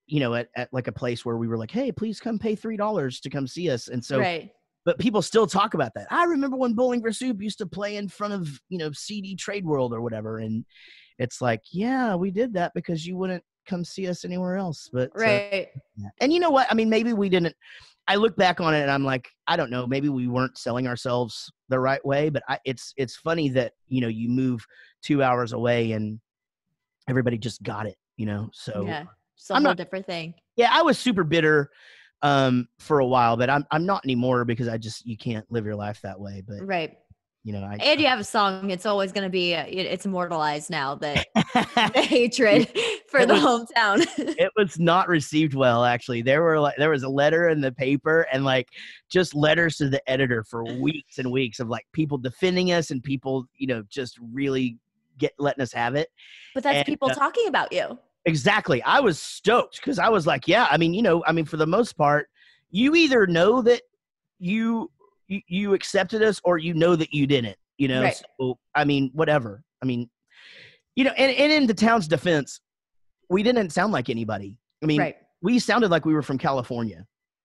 Speaker 2: at like a place where we were like, hey, please come pay $3 to come see us. And so,
Speaker 1: right.
Speaker 2: But people still talk about that. I remember when Bowling for Soup used to play in front of, CD Trade World or whatever. And it's like, yeah, we did that because you wouldn't come see us anywhere else. But
Speaker 1: right.
Speaker 2: And you know what? I mean, maybe we didn't. I look back on it and I'm like, I don't know. Maybe we weren't selling ourselves the right way. But it's funny that you move 2 hours away and everybody just got it. So
Speaker 1: yeah, it's a whole different thing.
Speaker 2: Yeah, I was super bitter for a while, but I'm not anymore because you can't live your life that way. But
Speaker 1: right.
Speaker 2: And
Speaker 1: you have a song, it's always going to be, it's immortalized now, that the hatred for the hometown.
Speaker 2: It was not received well, actually. There was a letter in the paper and just letters to the editor for weeks and weeks of people defending us and people, just really letting us have it.
Speaker 1: But that's people talking about you.
Speaker 2: Exactly. I was stoked because I was like, yeah, I mean, for the most part, you either know that you accepted us or that you didn't,
Speaker 1: Right.
Speaker 2: So, I mean, whatever. I mean, and in the town's defense, we didn't sound like anybody. I mean,
Speaker 1: right.
Speaker 2: We sounded like we were from California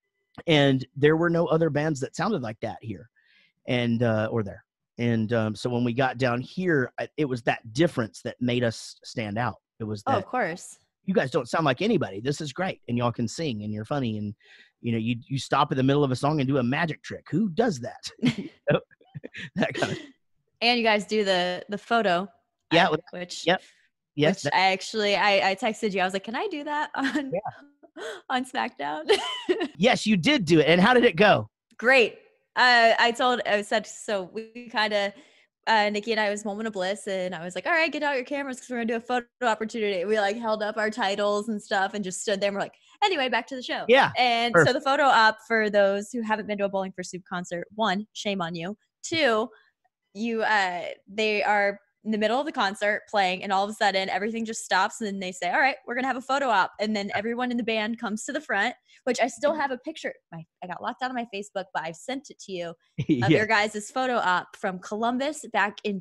Speaker 2: and there were no other bands that sounded like that here and, or there. And so when we got down here, it was that difference that made us stand out. It was that,
Speaker 1: of course,
Speaker 2: you guys don't sound like anybody. This is great. And y'all can sing and you're funny. And, you stop in the middle of a song and do a magic trick. Who does that? That kind of.
Speaker 1: And you guys do the photo.
Speaker 2: Yeah.
Speaker 1: Which,
Speaker 2: yep. Yes.
Speaker 1: Which I texted you. I was like, can I do that on SmackDown?
Speaker 2: Yes, you did do it. And how did it go?
Speaker 1: Great. I said, so we kind of, Nikki and I was moment of bliss and I was like, all right, get out your cameras because we're going to do a photo opportunity. We held up our titles and stuff and just stood there and we're like, anyway, back to the show.
Speaker 2: Yeah.
Speaker 1: And
Speaker 2: perfect.
Speaker 1: So the photo op, for those who haven't been to a Bowling for Soup concert, 1, shame on you. 2, they are in the middle of the concert playing and all of a sudden everything just stops and then they say, all right, we're going to have a photo op. And then everyone in the band comes to the front, which I still have a picture. I got locked out of my Facebook, but I've sent it to you of your guys' photo op from Columbus back in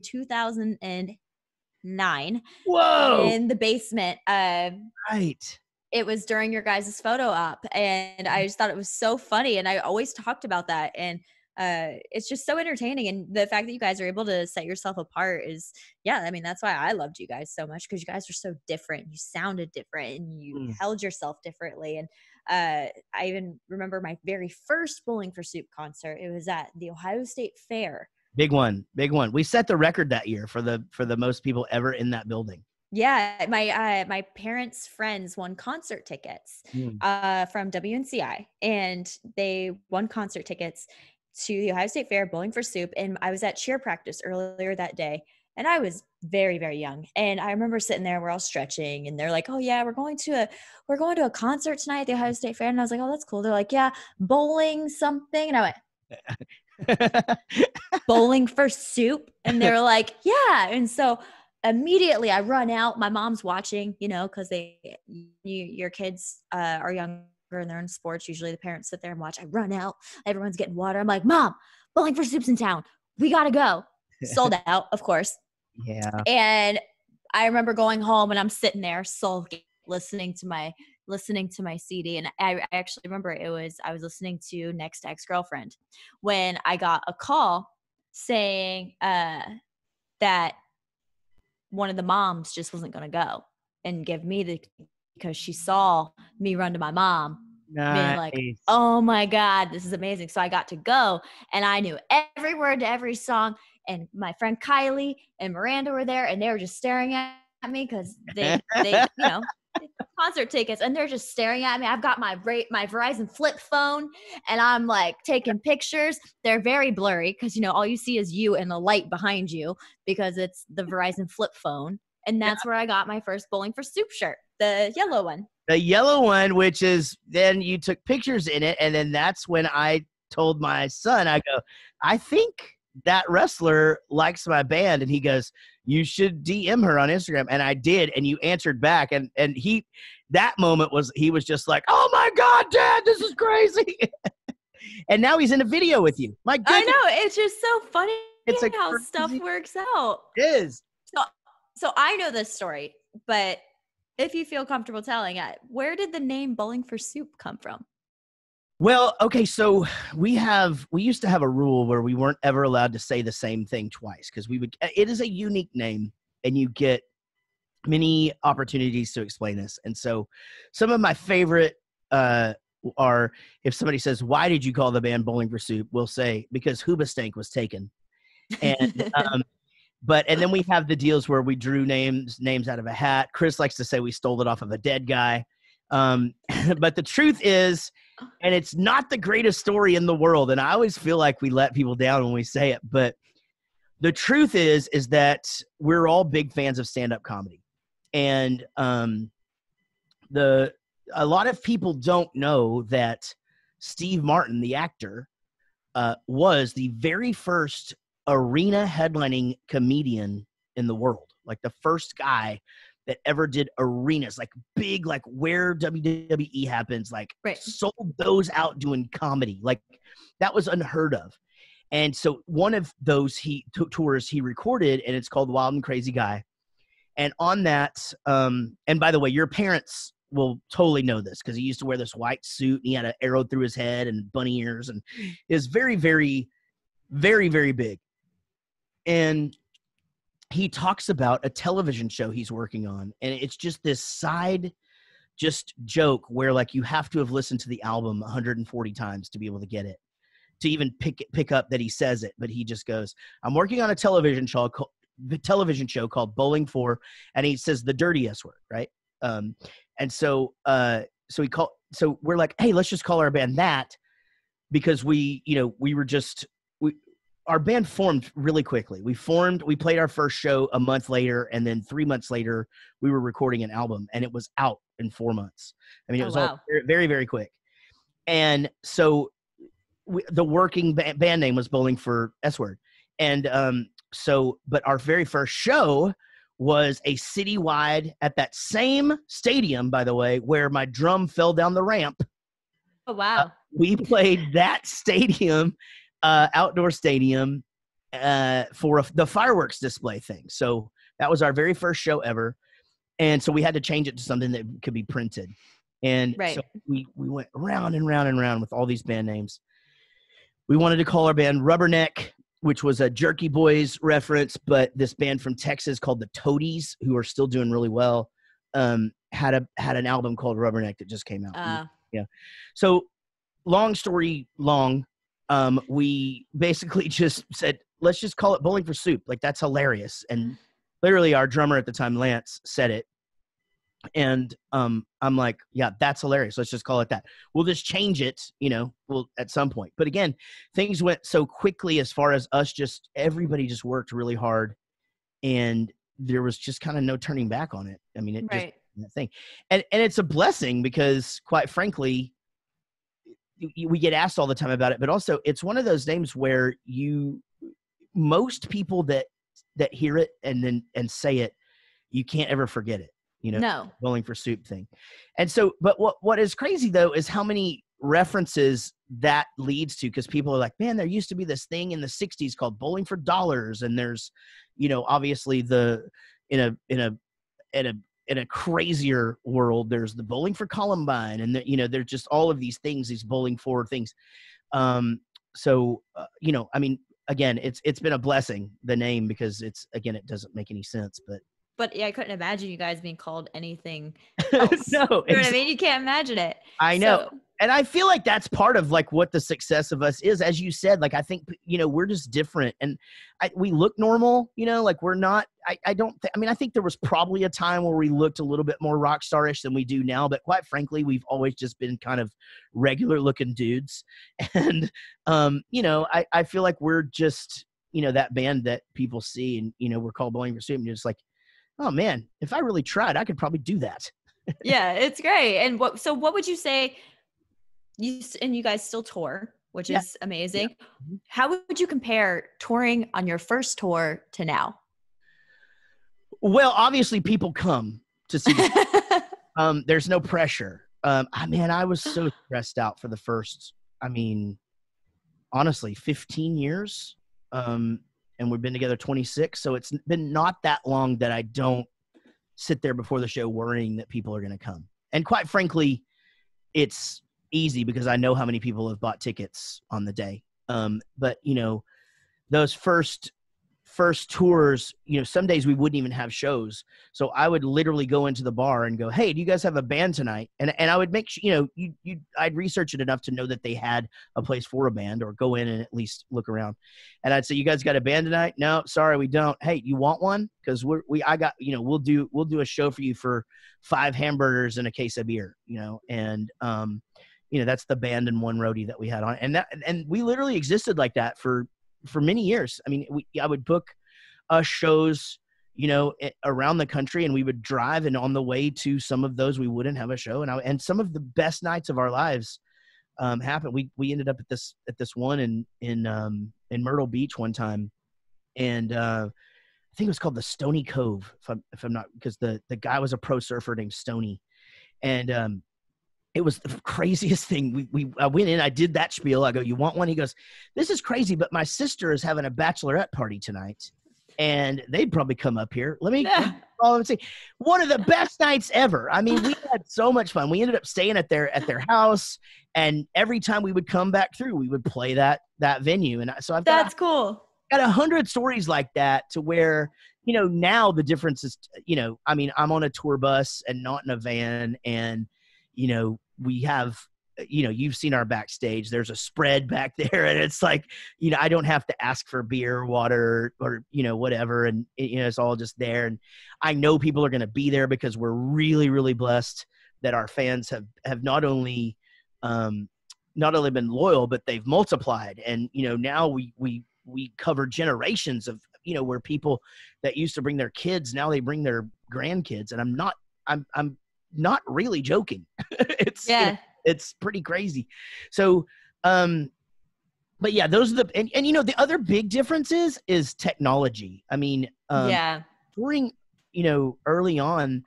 Speaker 1: 2009.
Speaker 2: Whoa.
Speaker 1: In the basement.
Speaker 2: Right.
Speaker 1: It was during your guys' photo op and I just thought it was so funny. And I always talked about that. And it's just so entertaining. And the fact that you guys are able to set yourself apart is, I mean, that's why I loved you guys so much, because you guys are so different. You sounded different and you held yourself differently. And I even remember my very first Bowling for Soup concert. It was at the Ohio State Fair.
Speaker 2: Big one. We set the record that year for the most people ever in that building.
Speaker 1: Yeah, my parents' friends won concert tickets from WNCI, and they won concert tickets to the Ohio State Fair, Bowling for Soup, and I was at cheer practice earlier that day, and I was very, very young. And I remember sitting there, we're all stretching, and they're like, "Oh yeah, we're going to a concert tonight at the Ohio State Fair." And I was like, "Oh, that's cool." They're like, "Yeah, bowling something," and I went, "Bowling for Soup," and they were like, "Yeah," and so immediately I run out. My mom's watching, because your kids are younger and they're in sports. Usually the parents sit there and watch. I run out. Everyone's getting water. I'm like, "Mom, Bowling for Soup's in town. We got to go." Sold out, of course.
Speaker 2: Yeah.
Speaker 1: And I remember going home and I'm sitting there sulking, listening to my CD. And I actually remember I was listening to Next Ex-Girlfriend when I got a call saying that one of the moms just wasn't going to go and give me because she saw me run to my mom being like,
Speaker 2: Nice.
Speaker 1: oh my God, this is amazing. So I got to go and I knew every word to every song. And my friend Kylie and Miranda were there and they were just staring at me because they concert tickets and they're just staring at me. I've got my Verizon flip phone and I'm like taking pictures. They're very blurry because, all you see is you and the light behind you because it's the Verizon flip phone. And that's where I got my first Bowling for Soup shirt, the yellow one.
Speaker 2: The yellow one, which is then you took pictures in it. And then that's when I told my son, I go, I think that wrestler likes my band. And he goes, you should DM her on Instagram. And I did. And you answered back. And that moment he was just like, oh my God, Dad, this is crazy. And now he's in a video with you. My goodness.
Speaker 1: I know. It's just so funny
Speaker 2: It's
Speaker 1: how stuff works out.
Speaker 2: It is.
Speaker 1: So I know this story, but if you feel comfortable telling it, where did the name Bowling for Soup come from?
Speaker 2: Well, okay, so we used to have a rule where we weren't ever allowed to say the same thing twice because it is a unique name and you get many opportunities to explain this. And so some of my favorite are if somebody says, why did you call the band Bowling for Soup? We'll say, because Hoobastank was taken. And and then we have the deals where we drew names out of a hat. Chris likes to say we stole it off of a dead guy. But the truth is, and it's not the greatest story in the world, and I always feel like we let people down when we say it, but the truth is that we're all big fans of stand-up comedy. And a lot of people don't know that Steve Martin, the actor, was the very first arena headlining comedian in the world. Like the first guy that ever did arenas, like big, like where WWE happens, like sold those out doing comedy. Like that was unheard of. And so one of those tours he recorded, and it's called Wild and Crazy Guy. And on that, and by the way, your parents will totally know this because he used to wear this white suit and he had an arrow through his head and bunny ears and is very, very, very, very big. And he talks about a television show he's working on. And it's just this side joke where like you have to have listened to the album 140 times to be able to get it, to even pick up that he says it. But he just goes, I'm working on a television show called Bowling For, and he says the dirty S word, right? And so we're like, hey, let's just call our band that, because our band formed really quickly. We played our first show a month later, and then 3 months later, we were recording an album, and it was out in 4 months. I mean, it was all very, very quick. And so the working band name was Bowling For S Word. And but our very first show was a citywide at that same stadium, by the way, where my drum fell down the ramp.
Speaker 1: Oh, wow.
Speaker 2: We played that stadium, outdoor stadium, for the fireworks display thing. So that was our very first show ever. And so we had to change it to something that could be printed. And so we went round and round and round with all these band names. We wanted to call our band Rubberneck, which was a Jerky Boys reference, but this band from Texas called the Toadies, who are still doing really well, had an album called Rubberneck that just came out. Yeah. So long story long, we basically just said, let's just call it Bowling for Soup. Like, that's hilarious. And literally our drummer at the time, Lance, said it. And I'm like, yeah, that's hilarious. Let's just call it that. We'll just change it, at some point. But again, things went so quickly as far as everybody just worked really hard, and there was just kind of no turning back on it. I mean, just that thing. And it's a blessing because, quite frankly, we get asked all the time about it, but also it's one of those names where most people that hear it and say it, you can't ever forget it.
Speaker 1: No.
Speaker 2: Bowling for Soup thing. And so, but what is crazy though, is how many references that leads to, because people are like, man, there used to be this thing in the 60s called Bowling for Dollars. And there's, obviously in a crazier world, there's the Bowling for Columbine, and there's just all of these things, these bowling for things. I mean, again, it's been a blessing, the name, because it doesn't make any sense, But
Speaker 1: yeah, I couldn't imagine you guys being called anything else.
Speaker 2: No,
Speaker 1: you know what I mean? You can't imagine it.
Speaker 2: I know. And I feel like that's part of like what the success of us is. As you said, like, I think, we're just different, and we look normal, like we're not, I think there was probably a time where we looked a little bit more rock starish than we do now, but quite frankly, we've always just been kind of regular looking dudes. And, I feel like we're just, that band that people see and, we're called Bowling for Soup, and you're just like, oh man, if I really tried, I could probably do that.
Speaker 1: Yeah, it's great. And what would you say, you guys still tour, which is amazing. Yeah. How would you compare touring on your first tour to now?
Speaker 2: Well, obviously people come to see there's no pressure. I was so stressed out for the first, honestly, 15 years. And we've been together 26. So it's been not that long that I don't sit there before the show worrying that people are going to come. And quite frankly, it's easy because I know how many people have bought tickets on the day. But those first tours, some days we wouldn't even have shows. So I would literally go into the bar and go, hey, do you guys have a band tonight? And I would make sure, I'd research it enough to know that they had a place for a band, or go in and at least look around. And I'd say, you guys got a band tonight? No, sorry, we don't. Hey, you want one? Cause we'll do a show for you for 5 hamburgers and a case of beer, and, that's the band and one roadie that we had on. And we literally existed like that for many years. I would book shows, around the country, and we would drive, and on the way to some of those, we wouldn't have a show. And some of the best nights of our lives happened. We ended up at this one in Myrtle Beach one time. And I think it was called the Stony Cove, if I'm not, because the guy was a pro surfer named Stony. And it was the craziest thing. I went in, I did that spiel. I go, you want one? He goes, this is crazy, but my sister is having a bachelorette party tonight, and they'd probably come up here. Let me call and say, one of the best nights ever. We had so much fun. We ended up staying at their house, and every time we would come back through, we would play that venue. And so
Speaker 1: that's cool.
Speaker 2: Got 100 stories like that, to where, now the difference is, I'm on a tour bus and not in a van, and we have, you've seen our backstage, there's a spread back there, and it's like, I don't have to ask for beer, water, or, whatever. And it's all just there. And I know people are going to be there because we're really, really blessed that our fans have not only been loyal, but they've multiplied. And, now we cover generations of, where people that used to bring their kids, now they bring their grandkids. And I'm not really joking. It's pretty crazy. So, but yeah, those are and the other big difference is technology. Touring, early on,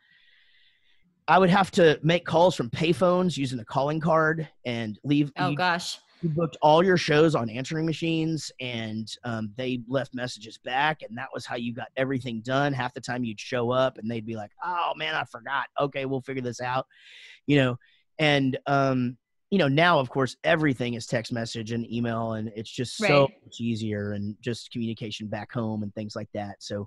Speaker 2: I would have to make calls from payphones using a calling card and leave.
Speaker 1: Oh gosh.
Speaker 2: You booked all your shows on answering machines, and they left messages back, and that was how you got everything done. Half the time you'd show up and they'd be like, oh man, I forgot. Okay, we'll figure this out. And now of course everything is text message and email, and it's just so much easier, and just communication back home and things like that. So,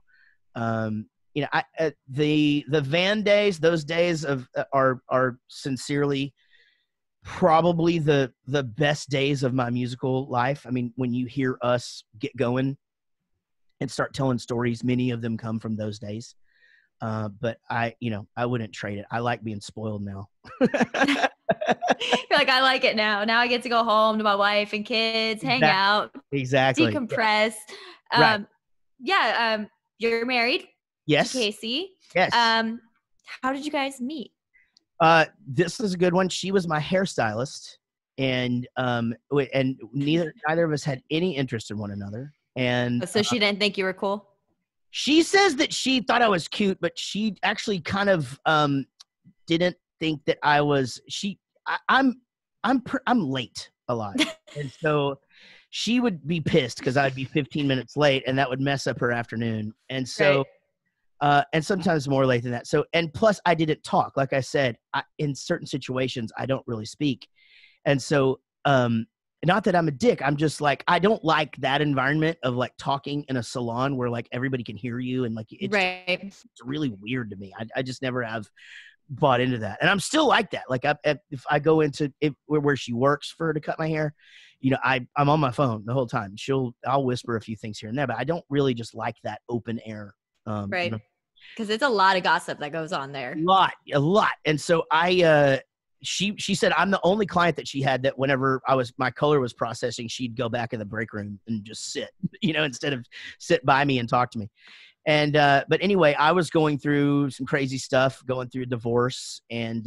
Speaker 2: the van days, those days are sincerely probably the best days of my musical life. When you hear us get going and start telling stories, many of them come from those days. But I wouldn't trade it. I like being spoiled now.
Speaker 1: You're like, I like it now. Now I get to go home to my wife and kids, hang out,
Speaker 2: exactly,
Speaker 1: decompress.
Speaker 2: Right.
Speaker 1: You're married.
Speaker 2: Yes.
Speaker 1: To Casey.
Speaker 2: Yes.
Speaker 1: How did you guys meet?
Speaker 2: This is a good one. She was my hairstylist, and neither of us had any interest in one another. And
Speaker 1: so she didn't think you were cool?
Speaker 2: She says that she thought I was cute, but she actually kind of didn't think that I was. I'm late a lot, and so she would be pissed because I'd be 15 minutes late, and that would mess up her afternoon. And so. Right. And sometimes more late than that. So, and plus I didn't talk. Like I said, in certain situations, I don't really speak. And so, not that I'm a dick. I'm just like, I don't like that environment of like talking in a salon where like everybody can hear you. And like, it's really weird to me. I just never have bought into that, and I'm still like that. Like if I go into where she works for her to cut my hair, I'm on my phone the whole time. I'll whisper a few things here and there, but I don't really just like that open air.
Speaker 1: Right. Because it's a lot of gossip that goes on there.
Speaker 2: A lot. And so she said I'm the only client that she had that whenever my color was processing, she'd go back in the break room and just sit, instead of sit by me and talk to me. And, but anyway, I was going through some crazy stuff, going through a divorce, and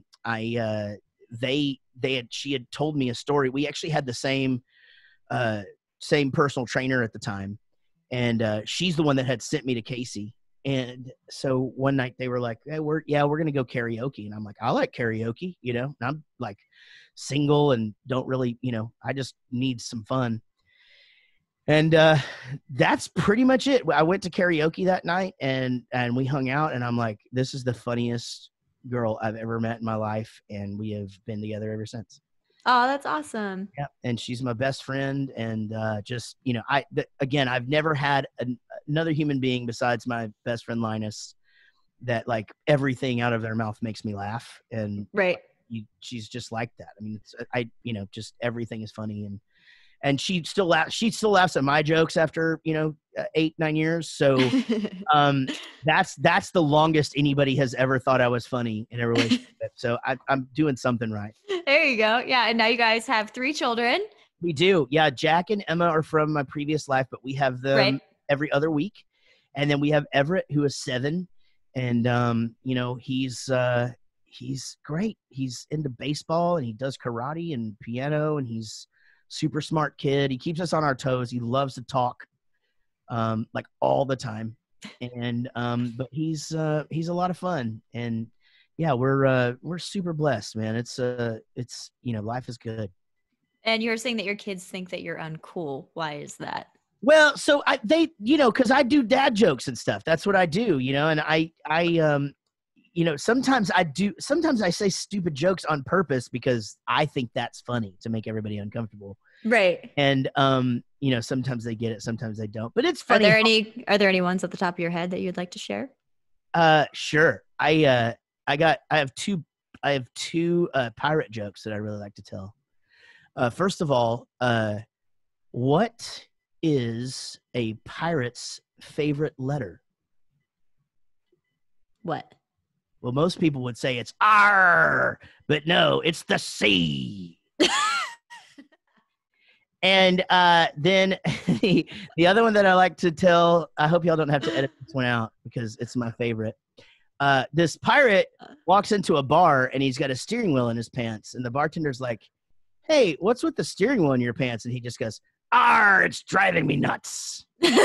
Speaker 2: she had told me a story. We actually had the same personal trainer at the time. And she's the one that had sent me to Casey. And so one night they were like, hey, we're going to go karaoke. And I'm like, I like karaoke, and I'm like single and don't really, I just need some fun. And that's pretty much it. I went to karaoke that night and we hung out, and I'm like, this is the funniest girl I've ever met in my life. And we have been together ever since.
Speaker 1: Oh, that's awesome.
Speaker 2: Yeah. And she's my best friend. And again, I've never had another human being besides my best friend Linus that like everything out of their mouth makes me laugh. And
Speaker 1: right.
Speaker 2: She's just like that. I mean, just everything is funny. And she still laughs at my jokes after, 8-9 years. So that's the longest anybody has ever thought I was funny in a relationship. So I'm doing something right.
Speaker 1: There you go. Yeah. And now you guys have 3 children.
Speaker 2: We do. Yeah. Jack and Emma are from my previous life, but we have them every other week. And then we have Everett, who is 7. And, he's great. He's into baseball and he does karate and piano, and he's super smart kid. He keeps us on our toes. He loves to talk, like all the time. And, but he's a lot of fun. And yeah, we're super blessed, man. It's life is good.
Speaker 1: And you're saying that your kids think that you're uncool. Why is that?
Speaker 2: Well, so cause I do dad jokes and stuff. That's what I do, and sometimes I say stupid jokes on purpose because I think that's funny to make everybody uncomfortable.
Speaker 1: Right.
Speaker 2: And, sometimes they get it, sometimes they don't, but it's funny.
Speaker 1: Are there any ones at the top of your head that you'd like to share?
Speaker 2: Sure. I have two pirate jokes that I really like to tell. First of all, what is a pirate's favorite letter?
Speaker 1: What?
Speaker 2: Well, most people would say it's R, but no, it's the C. And then the other one that I like to tell, I hope y'all don't have to edit this one out because it's my favorite. This pirate walks into a bar and he's got a steering wheel in his pants, and the bartender's like, hey, what's with the steering wheel in your pants? And he just goes, R, it's driving me nuts.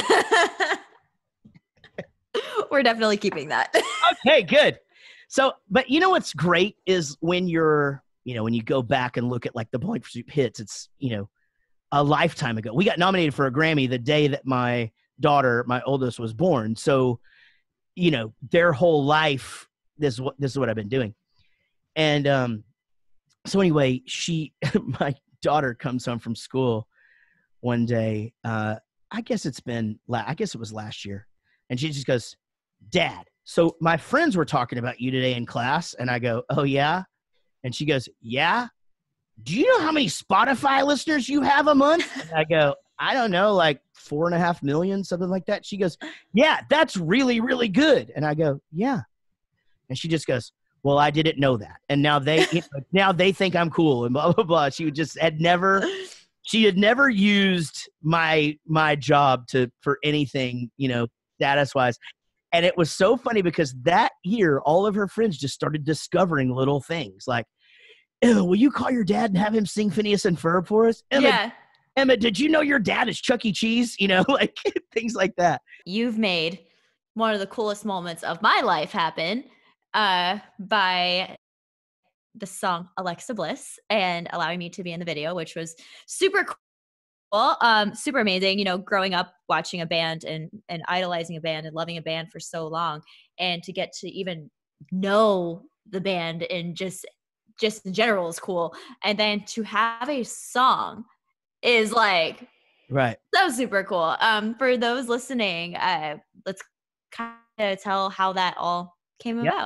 Speaker 1: We're definitely keeping that.
Speaker 2: Okay, good. So, but what's great is when when you go back and look at like the Bowling for Soup hits, it's, a lifetime ago. We got nominated for a Grammy the day that my daughter, my oldest, was born. So, their whole life, this is what I've been doing. And so anyway, my daughter comes home from school one day. I guess it was last year. And she just goes, Dad, so my friends were talking about you today in class. And I go, oh, yeah? And she goes, yeah? Do you know how many Spotify listeners you have a month? And I go, I don't know, like 4.5 million, something like that. She goes, yeah, that's really, really good. And I go, yeah. And she just goes, well, I didn't know that. And now they think I'm cool and blah, blah, blah. She had never used my job for anything, status wise. And it was so funny because that year, all of her friends just started discovering little things like, Emma, will you call your dad and have him sing Phineas and Ferb for us? Emma, did you know your dad is Chuck E. Cheese? Like things like that.
Speaker 1: You've made one of the coolest moments of my life happen by the song Alexa Bliss and allowing me to be in the video, which was super cool, super amazing. Growing up watching a band and idolizing a band and loving a band for so long, and to get to even know the band and just in general is cool. And then to have a song is like,
Speaker 2: right.
Speaker 1: So super cool. For those listening, let's kind of tell how that all came about.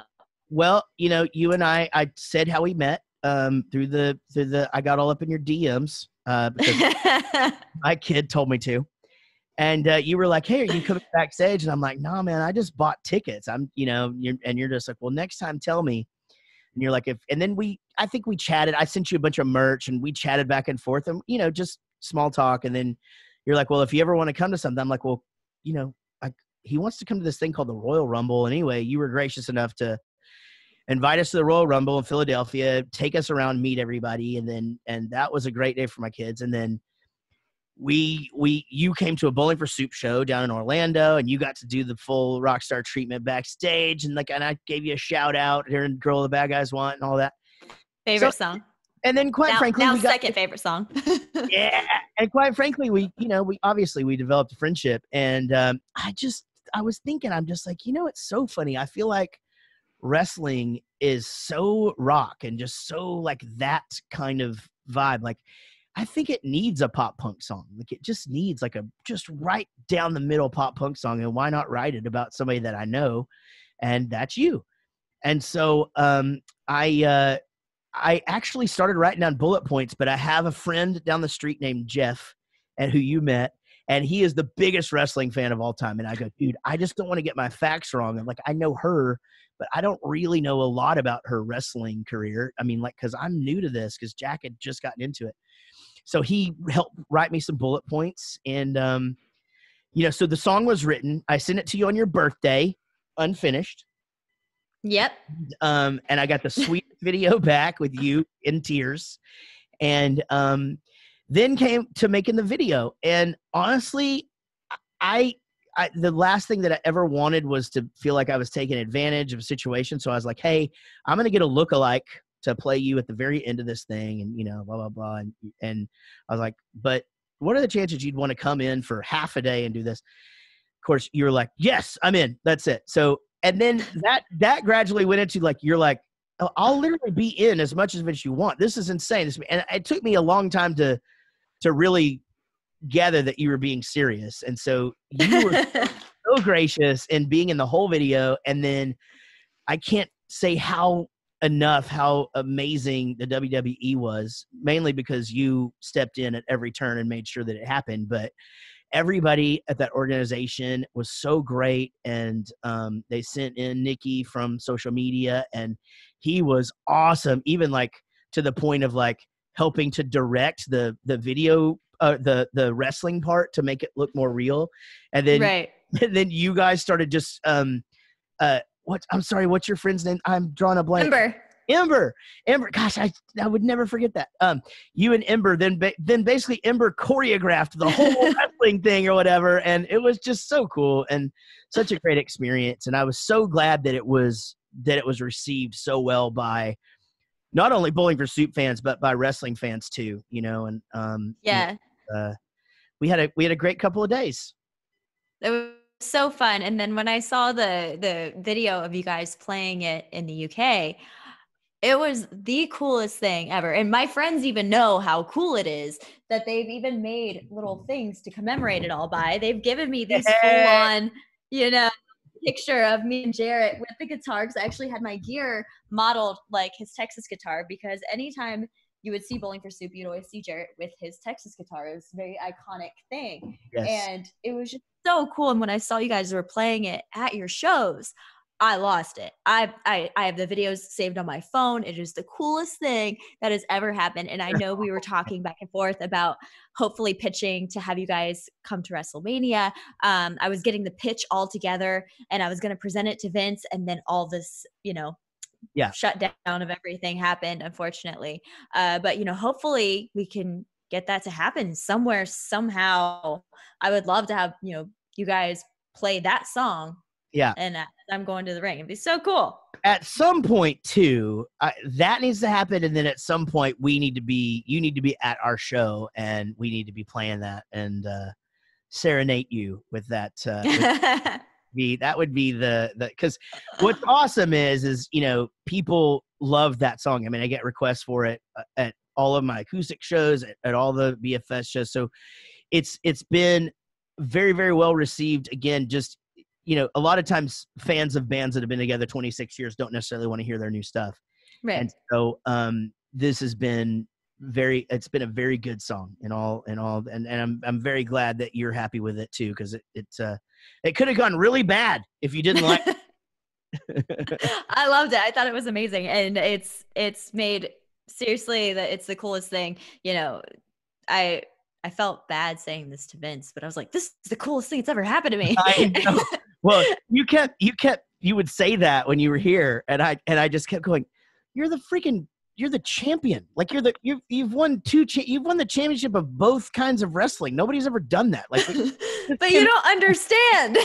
Speaker 2: Well, you and I said how we met through the I got all up in your DMs because my kid told me to. And you were like, "Hey, are you coming backstage?" And I'm like, "Nah, man, I just bought tickets." You're just like, "Well, next time tell me." And you're like, and then I think we chatted. I sent you a bunch of merch and we chatted back and forth and, just small talk. And then you're like, "Well, if you ever want to come to something," I'm like, "Well, he wants to come to this thing called the Royal Rumble." And anyway, you were gracious enough to invite us to the Royal Rumble in Philadelphia, take us around, meet everybody. And that was a great day for my kids. And then you came to a Bowling for Soup show down in Orlando, and you got to do the full rock star treatment backstage, and I gave you a shout out during Girl the Bad Guys Want and all that.
Speaker 1: Favorite song.
Speaker 2: And then frankly,
Speaker 1: now second favorite song.
Speaker 2: Yeah. And quite frankly, we obviously we developed a friendship, and I was thinking, I'm just like, it's so funny. I feel like wrestling is so rock and just so like that kind of vibe. Like, I think it needs a pop punk song. Like, it just needs like a just right down the middle pop punk song. And why not write it about somebody that I know? And that's you. And so I actually started writing down bullet points, but I have a friend down the street named Jeff, and who you met, and he is the biggest wrestling fan of all time. And I go, "Dude, I just don't want to get my facts wrong." And like, I know her, but I don't really know a lot about her wrestling career. I mean, like, because I'm new to this, because Jack had just gotten into it. So he helped write me some bullet points. And, so the song was written. I sent it to you on your birthday, unfinished.
Speaker 1: Yep.
Speaker 2: And I got the sweet video back with you in tears. And then came to making the video. And honestly, the last thing that I ever wanted was to feel like I was taking advantage of a situation. So I was like, "Hey, I'm going to get a lookalike to play you at the very end of this thing," and blah blah blah. And I was like, "But what are the chances you'd want to come in for half a day and do this?" Of course, you were like, "Yes, I'm in. That's it." So, and then that gradually went into like, you're like, "Oh, I'll literally be in as much as you want. This is insane." And it took me a long time to really gather that you were being serious. And so you were so gracious in being in the whole video. And then I can't say how amazing the WWE was, mainly because you stepped in at every turn and made sure that it happened. But everybody at that organization was so great. And they sent in Nikki from social media, and he was awesome, even like to the point of like helping to direct the video, the wrestling part, to make it look more real. And then,
Speaker 1: right.
Speaker 2: And then you guys started just I'm sorry, what's your friend's name? I'm drawing a blank. Ember. Gosh, I would never forget that. You and Ember, then basically Ember choreographed the whole wrestling thing or whatever, and it was just so cool and such a great experience. And I was so glad that it was received so well by not only Bowling for Soup fans, but by wrestling fans too. And
Speaker 1: yeah,
Speaker 2: we had a great couple of days.
Speaker 1: It was so fun. And then when I saw the video of you guys playing it in the UK, it was the coolest thing ever. And my friends even know how cool it is that they've even made little things to commemorate it all by. They've given me these full-on, picture of me and Jaret with the guitar, because I actually had my gear modeled like his Texas guitar, because anytime you would see Bowling for Soup, you'd always see Jaret with his Texas guitar. It was a very iconic thing. Yes. And it was just so cool. And when I saw you guys were playing it at your shows, I lost it. I have the videos saved on my phone. It is the coolest thing that has ever happened. And I know we were talking back and forth about hopefully pitching to have you guys come to WrestleMania. I was getting the pitch all together, and I was going to present it to Vince, and then all this, shut down of everything happened, unfortunately. But hopefully we can get that to happen somewhere, somehow. I would love to have, you guys play that song.
Speaker 2: Yeah.
Speaker 1: And I'm going to the ring. It'd be so cool.
Speaker 2: At some point too, that needs to happen. And then at some point you need to be at our show, and we need to be playing that and serenade you with that. That would be the, cause what's awesome is, people love that song. I mean, I get requests for it at all of my acoustic shows, at all the BFS shows. So it's been very, very well received. Again, just, a lot of times fans of bands that have been together 26 years don't necessarily want to hear their new stuff.
Speaker 1: Right.
Speaker 2: And so this has been it's been a very good song and I'm very glad that you're happy with it too, because it could have gone really bad if you didn't like it.
Speaker 1: I loved it. I thought it was amazing, and it's made, seriously, that it's the coolest thing. I felt bad saying this to Vince, but I was like, this is the coolest thing that's ever happened to me.
Speaker 2: I know. Well, you would say that when you were here, and I just kept going, you're the champion. Like you've won you've won the championship of both kinds of wrestling. Nobody's ever done that. Like,
Speaker 1: but you don't understand.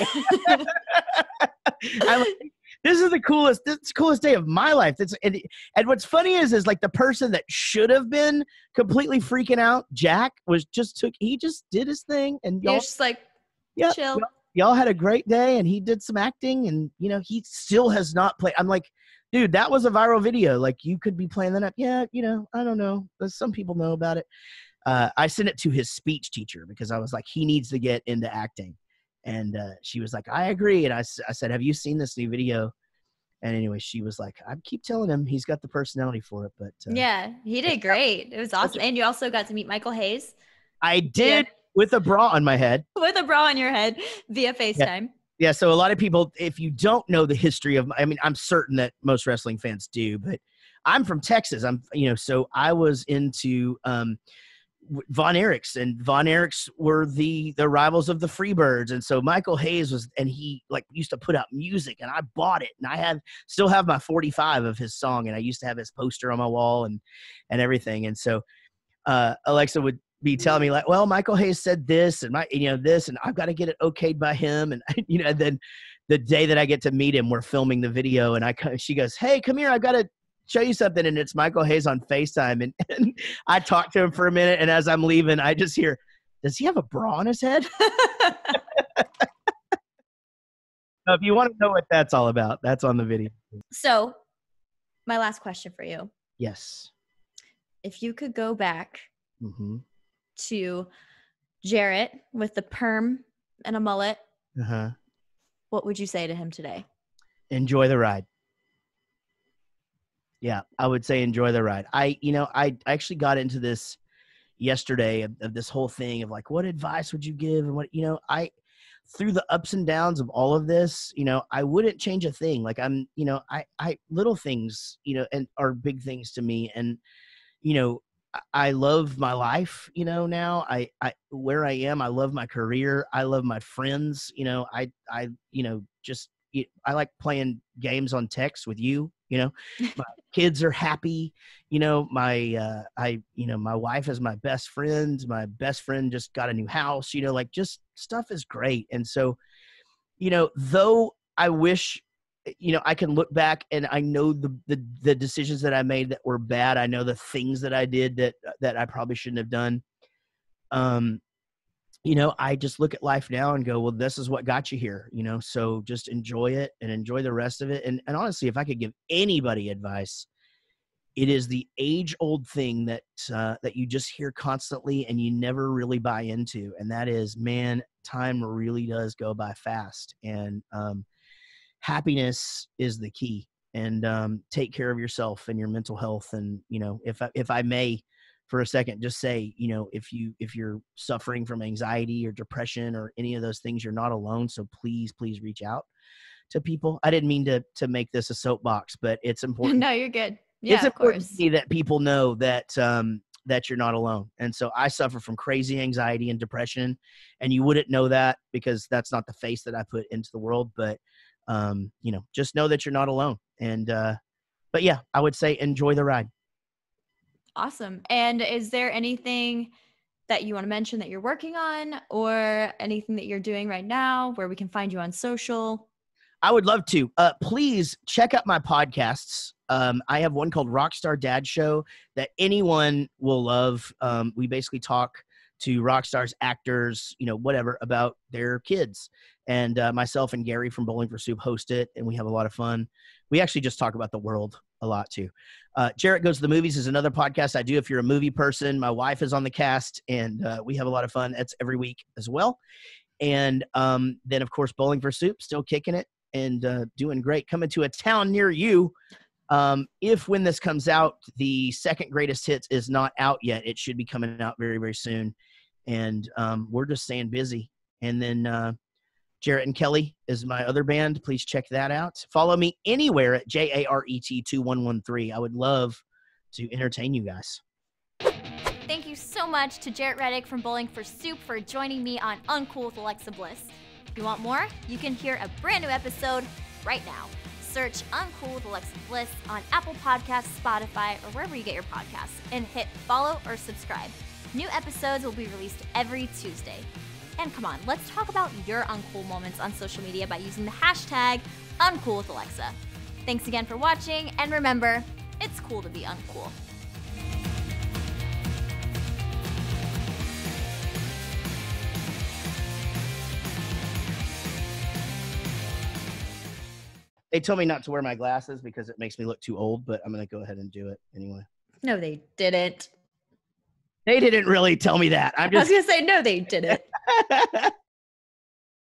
Speaker 2: This is the coolest day of my life. And what's funny is like the person that should have been completely freaking out, Jack, he just did his thing, and y'all
Speaker 1: just like, chill.
Speaker 2: Y'all had a great day, and he did some acting, and he still has not played. I'm like, dude, that was a viral video. Like, you could be playing that up. Yeah, I don't know. Some people know about it. I sent it to his speech teacher because I was like, he needs to get into acting. And she was like, I agree. And I said, have you seen this new video? And anyway, she was like, I keep telling him he's got the personality for it. But
Speaker 1: yeah, he did great. It was awesome. And you also got to meet Michael Hayes.
Speaker 2: I did, with a bra on my head.
Speaker 1: With a bra on your head via FaceTime.
Speaker 2: Yeah, so a lot of people, if you don't know the history of, I'm certain that most wrestling fans do, but I'm from Texas. So I was into Von Erichs, and Von Erichs were the rivals of the Freebirds. And so Michael Hayes he like used to put out music, and I bought it, and I still have my 45 of his song, and I used to have his poster on my wall and everything. And so Alexa would be telling me like, well, Michael Hayes said this and this, and I've got to get it okayed by him. And, and then the day that I get to meet him, we're filming the video, and she goes, hey, come here. I've got to show you something. And it's Michael Hayes on FaceTime. And I talked to him for a minute. And as I'm leaving, I just hear, does he have a bra on his head? If you want to know what that's all about, that's on the video.
Speaker 1: So my last question for you.
Speaker 2: Yes.
Speaker 1: If you could go back to Jaret with the perm and a mullet, what would you say to him today? Enjoy
Speaker 2: the ride. Yeah, I would say enjoy the ride. I actually got into this yesterday of this whole thing of like, what advice would you give? And what, through the ups and downs of all of this, I wouldn't change a thing. Like I little things, and are big things to me. And, I love my life, now I where I am, I love my career. I love my friends. I like playing games on text with you. My kids are happy. My wife is my best friend. My best friend just got a new house. Just stuff is great. And so, though I wish, I can look back and I know the decisions that I made that were bad. I know the things that I did that I probably shouldn't have done. I just look at life now and go, well, this is what got you here, so just enjoy it and enjoy the rest of it. And honestly, if I could give anybody advice, it is the age-old thing that you just hear constantly and you never really buy into. And that is, man, time really does go by fast. And happiness is the key. And take care of yourself and your mental health. And, if I may, for a second, just say, if you're suffering from anxiety or depression or any of those things, you're not alone. So please reach out to people. I didn't mean to make this a soapbox, but it's important.
Speaker 1: No, you're good. Yeah,
Speaker 2: it's important to me that people know that you're not alone. And so I suffer from crazy anxiety and depression, and you wouldn't know that because that's not the face that I put into the world. But, just know that you're not alone. And, but yeah, I would say enjoy the ride.
Speaker 1: Awesome. And is there anything that you want to mention that you're working on, or anything that you're doing right now where we can find you on social?
Speaker 2: I would love to. Please check out my podcasts. I have one called Rockstar Dad Show that anyone will love. We basically talk to rock stars, actors, whatever, about their kids. And myself and Gary from Bowling for Soup host it, and we have a lot of fun. We actually just talk about the world a lot too. Jaret Goes to the Movies is another podcast I do. If you're a movie person, my wife is on the cast, and we have a lot of fun. That's every week as well. And then, of course, Bowling for Soup, still kicking it and doing great. Coming to a town near you. If when this comes out, the second Greatest Hits is not out yet, it should be coming out very, very soon. And we're just staying busy. And then Jaret and Kelly is my other band. Please check that out. Follow me anywhere at JARET2113. I would love to entertain you guys.
Speaker 1: Thank you so much to Jaret Reddick from Bowling for Soup for joining me on Uncool with Alexa Bliss. If you want more, you can hear a brand new episode right now. Search Uncool with Alexa Bliss on Apple Podcasts, Spotify, or wherever you get your podcasts, and hit follow or subscribe. New episodes will be released every Tuesday. And come on, let's talk about your uncool moments on social media by using the hashtag Uncool with Alexa. Thanks again for watching, and remember, it's cool to be uncool.
Speaker 2: They told me not to wear my glasses because it makes me look too old, but I'm going to go ahead and do it anyway.
Speaker 3: No, they didn't.
Speaker 2: They didn't really tell me that.
Speaker 3: I was going to say, no, they didn't.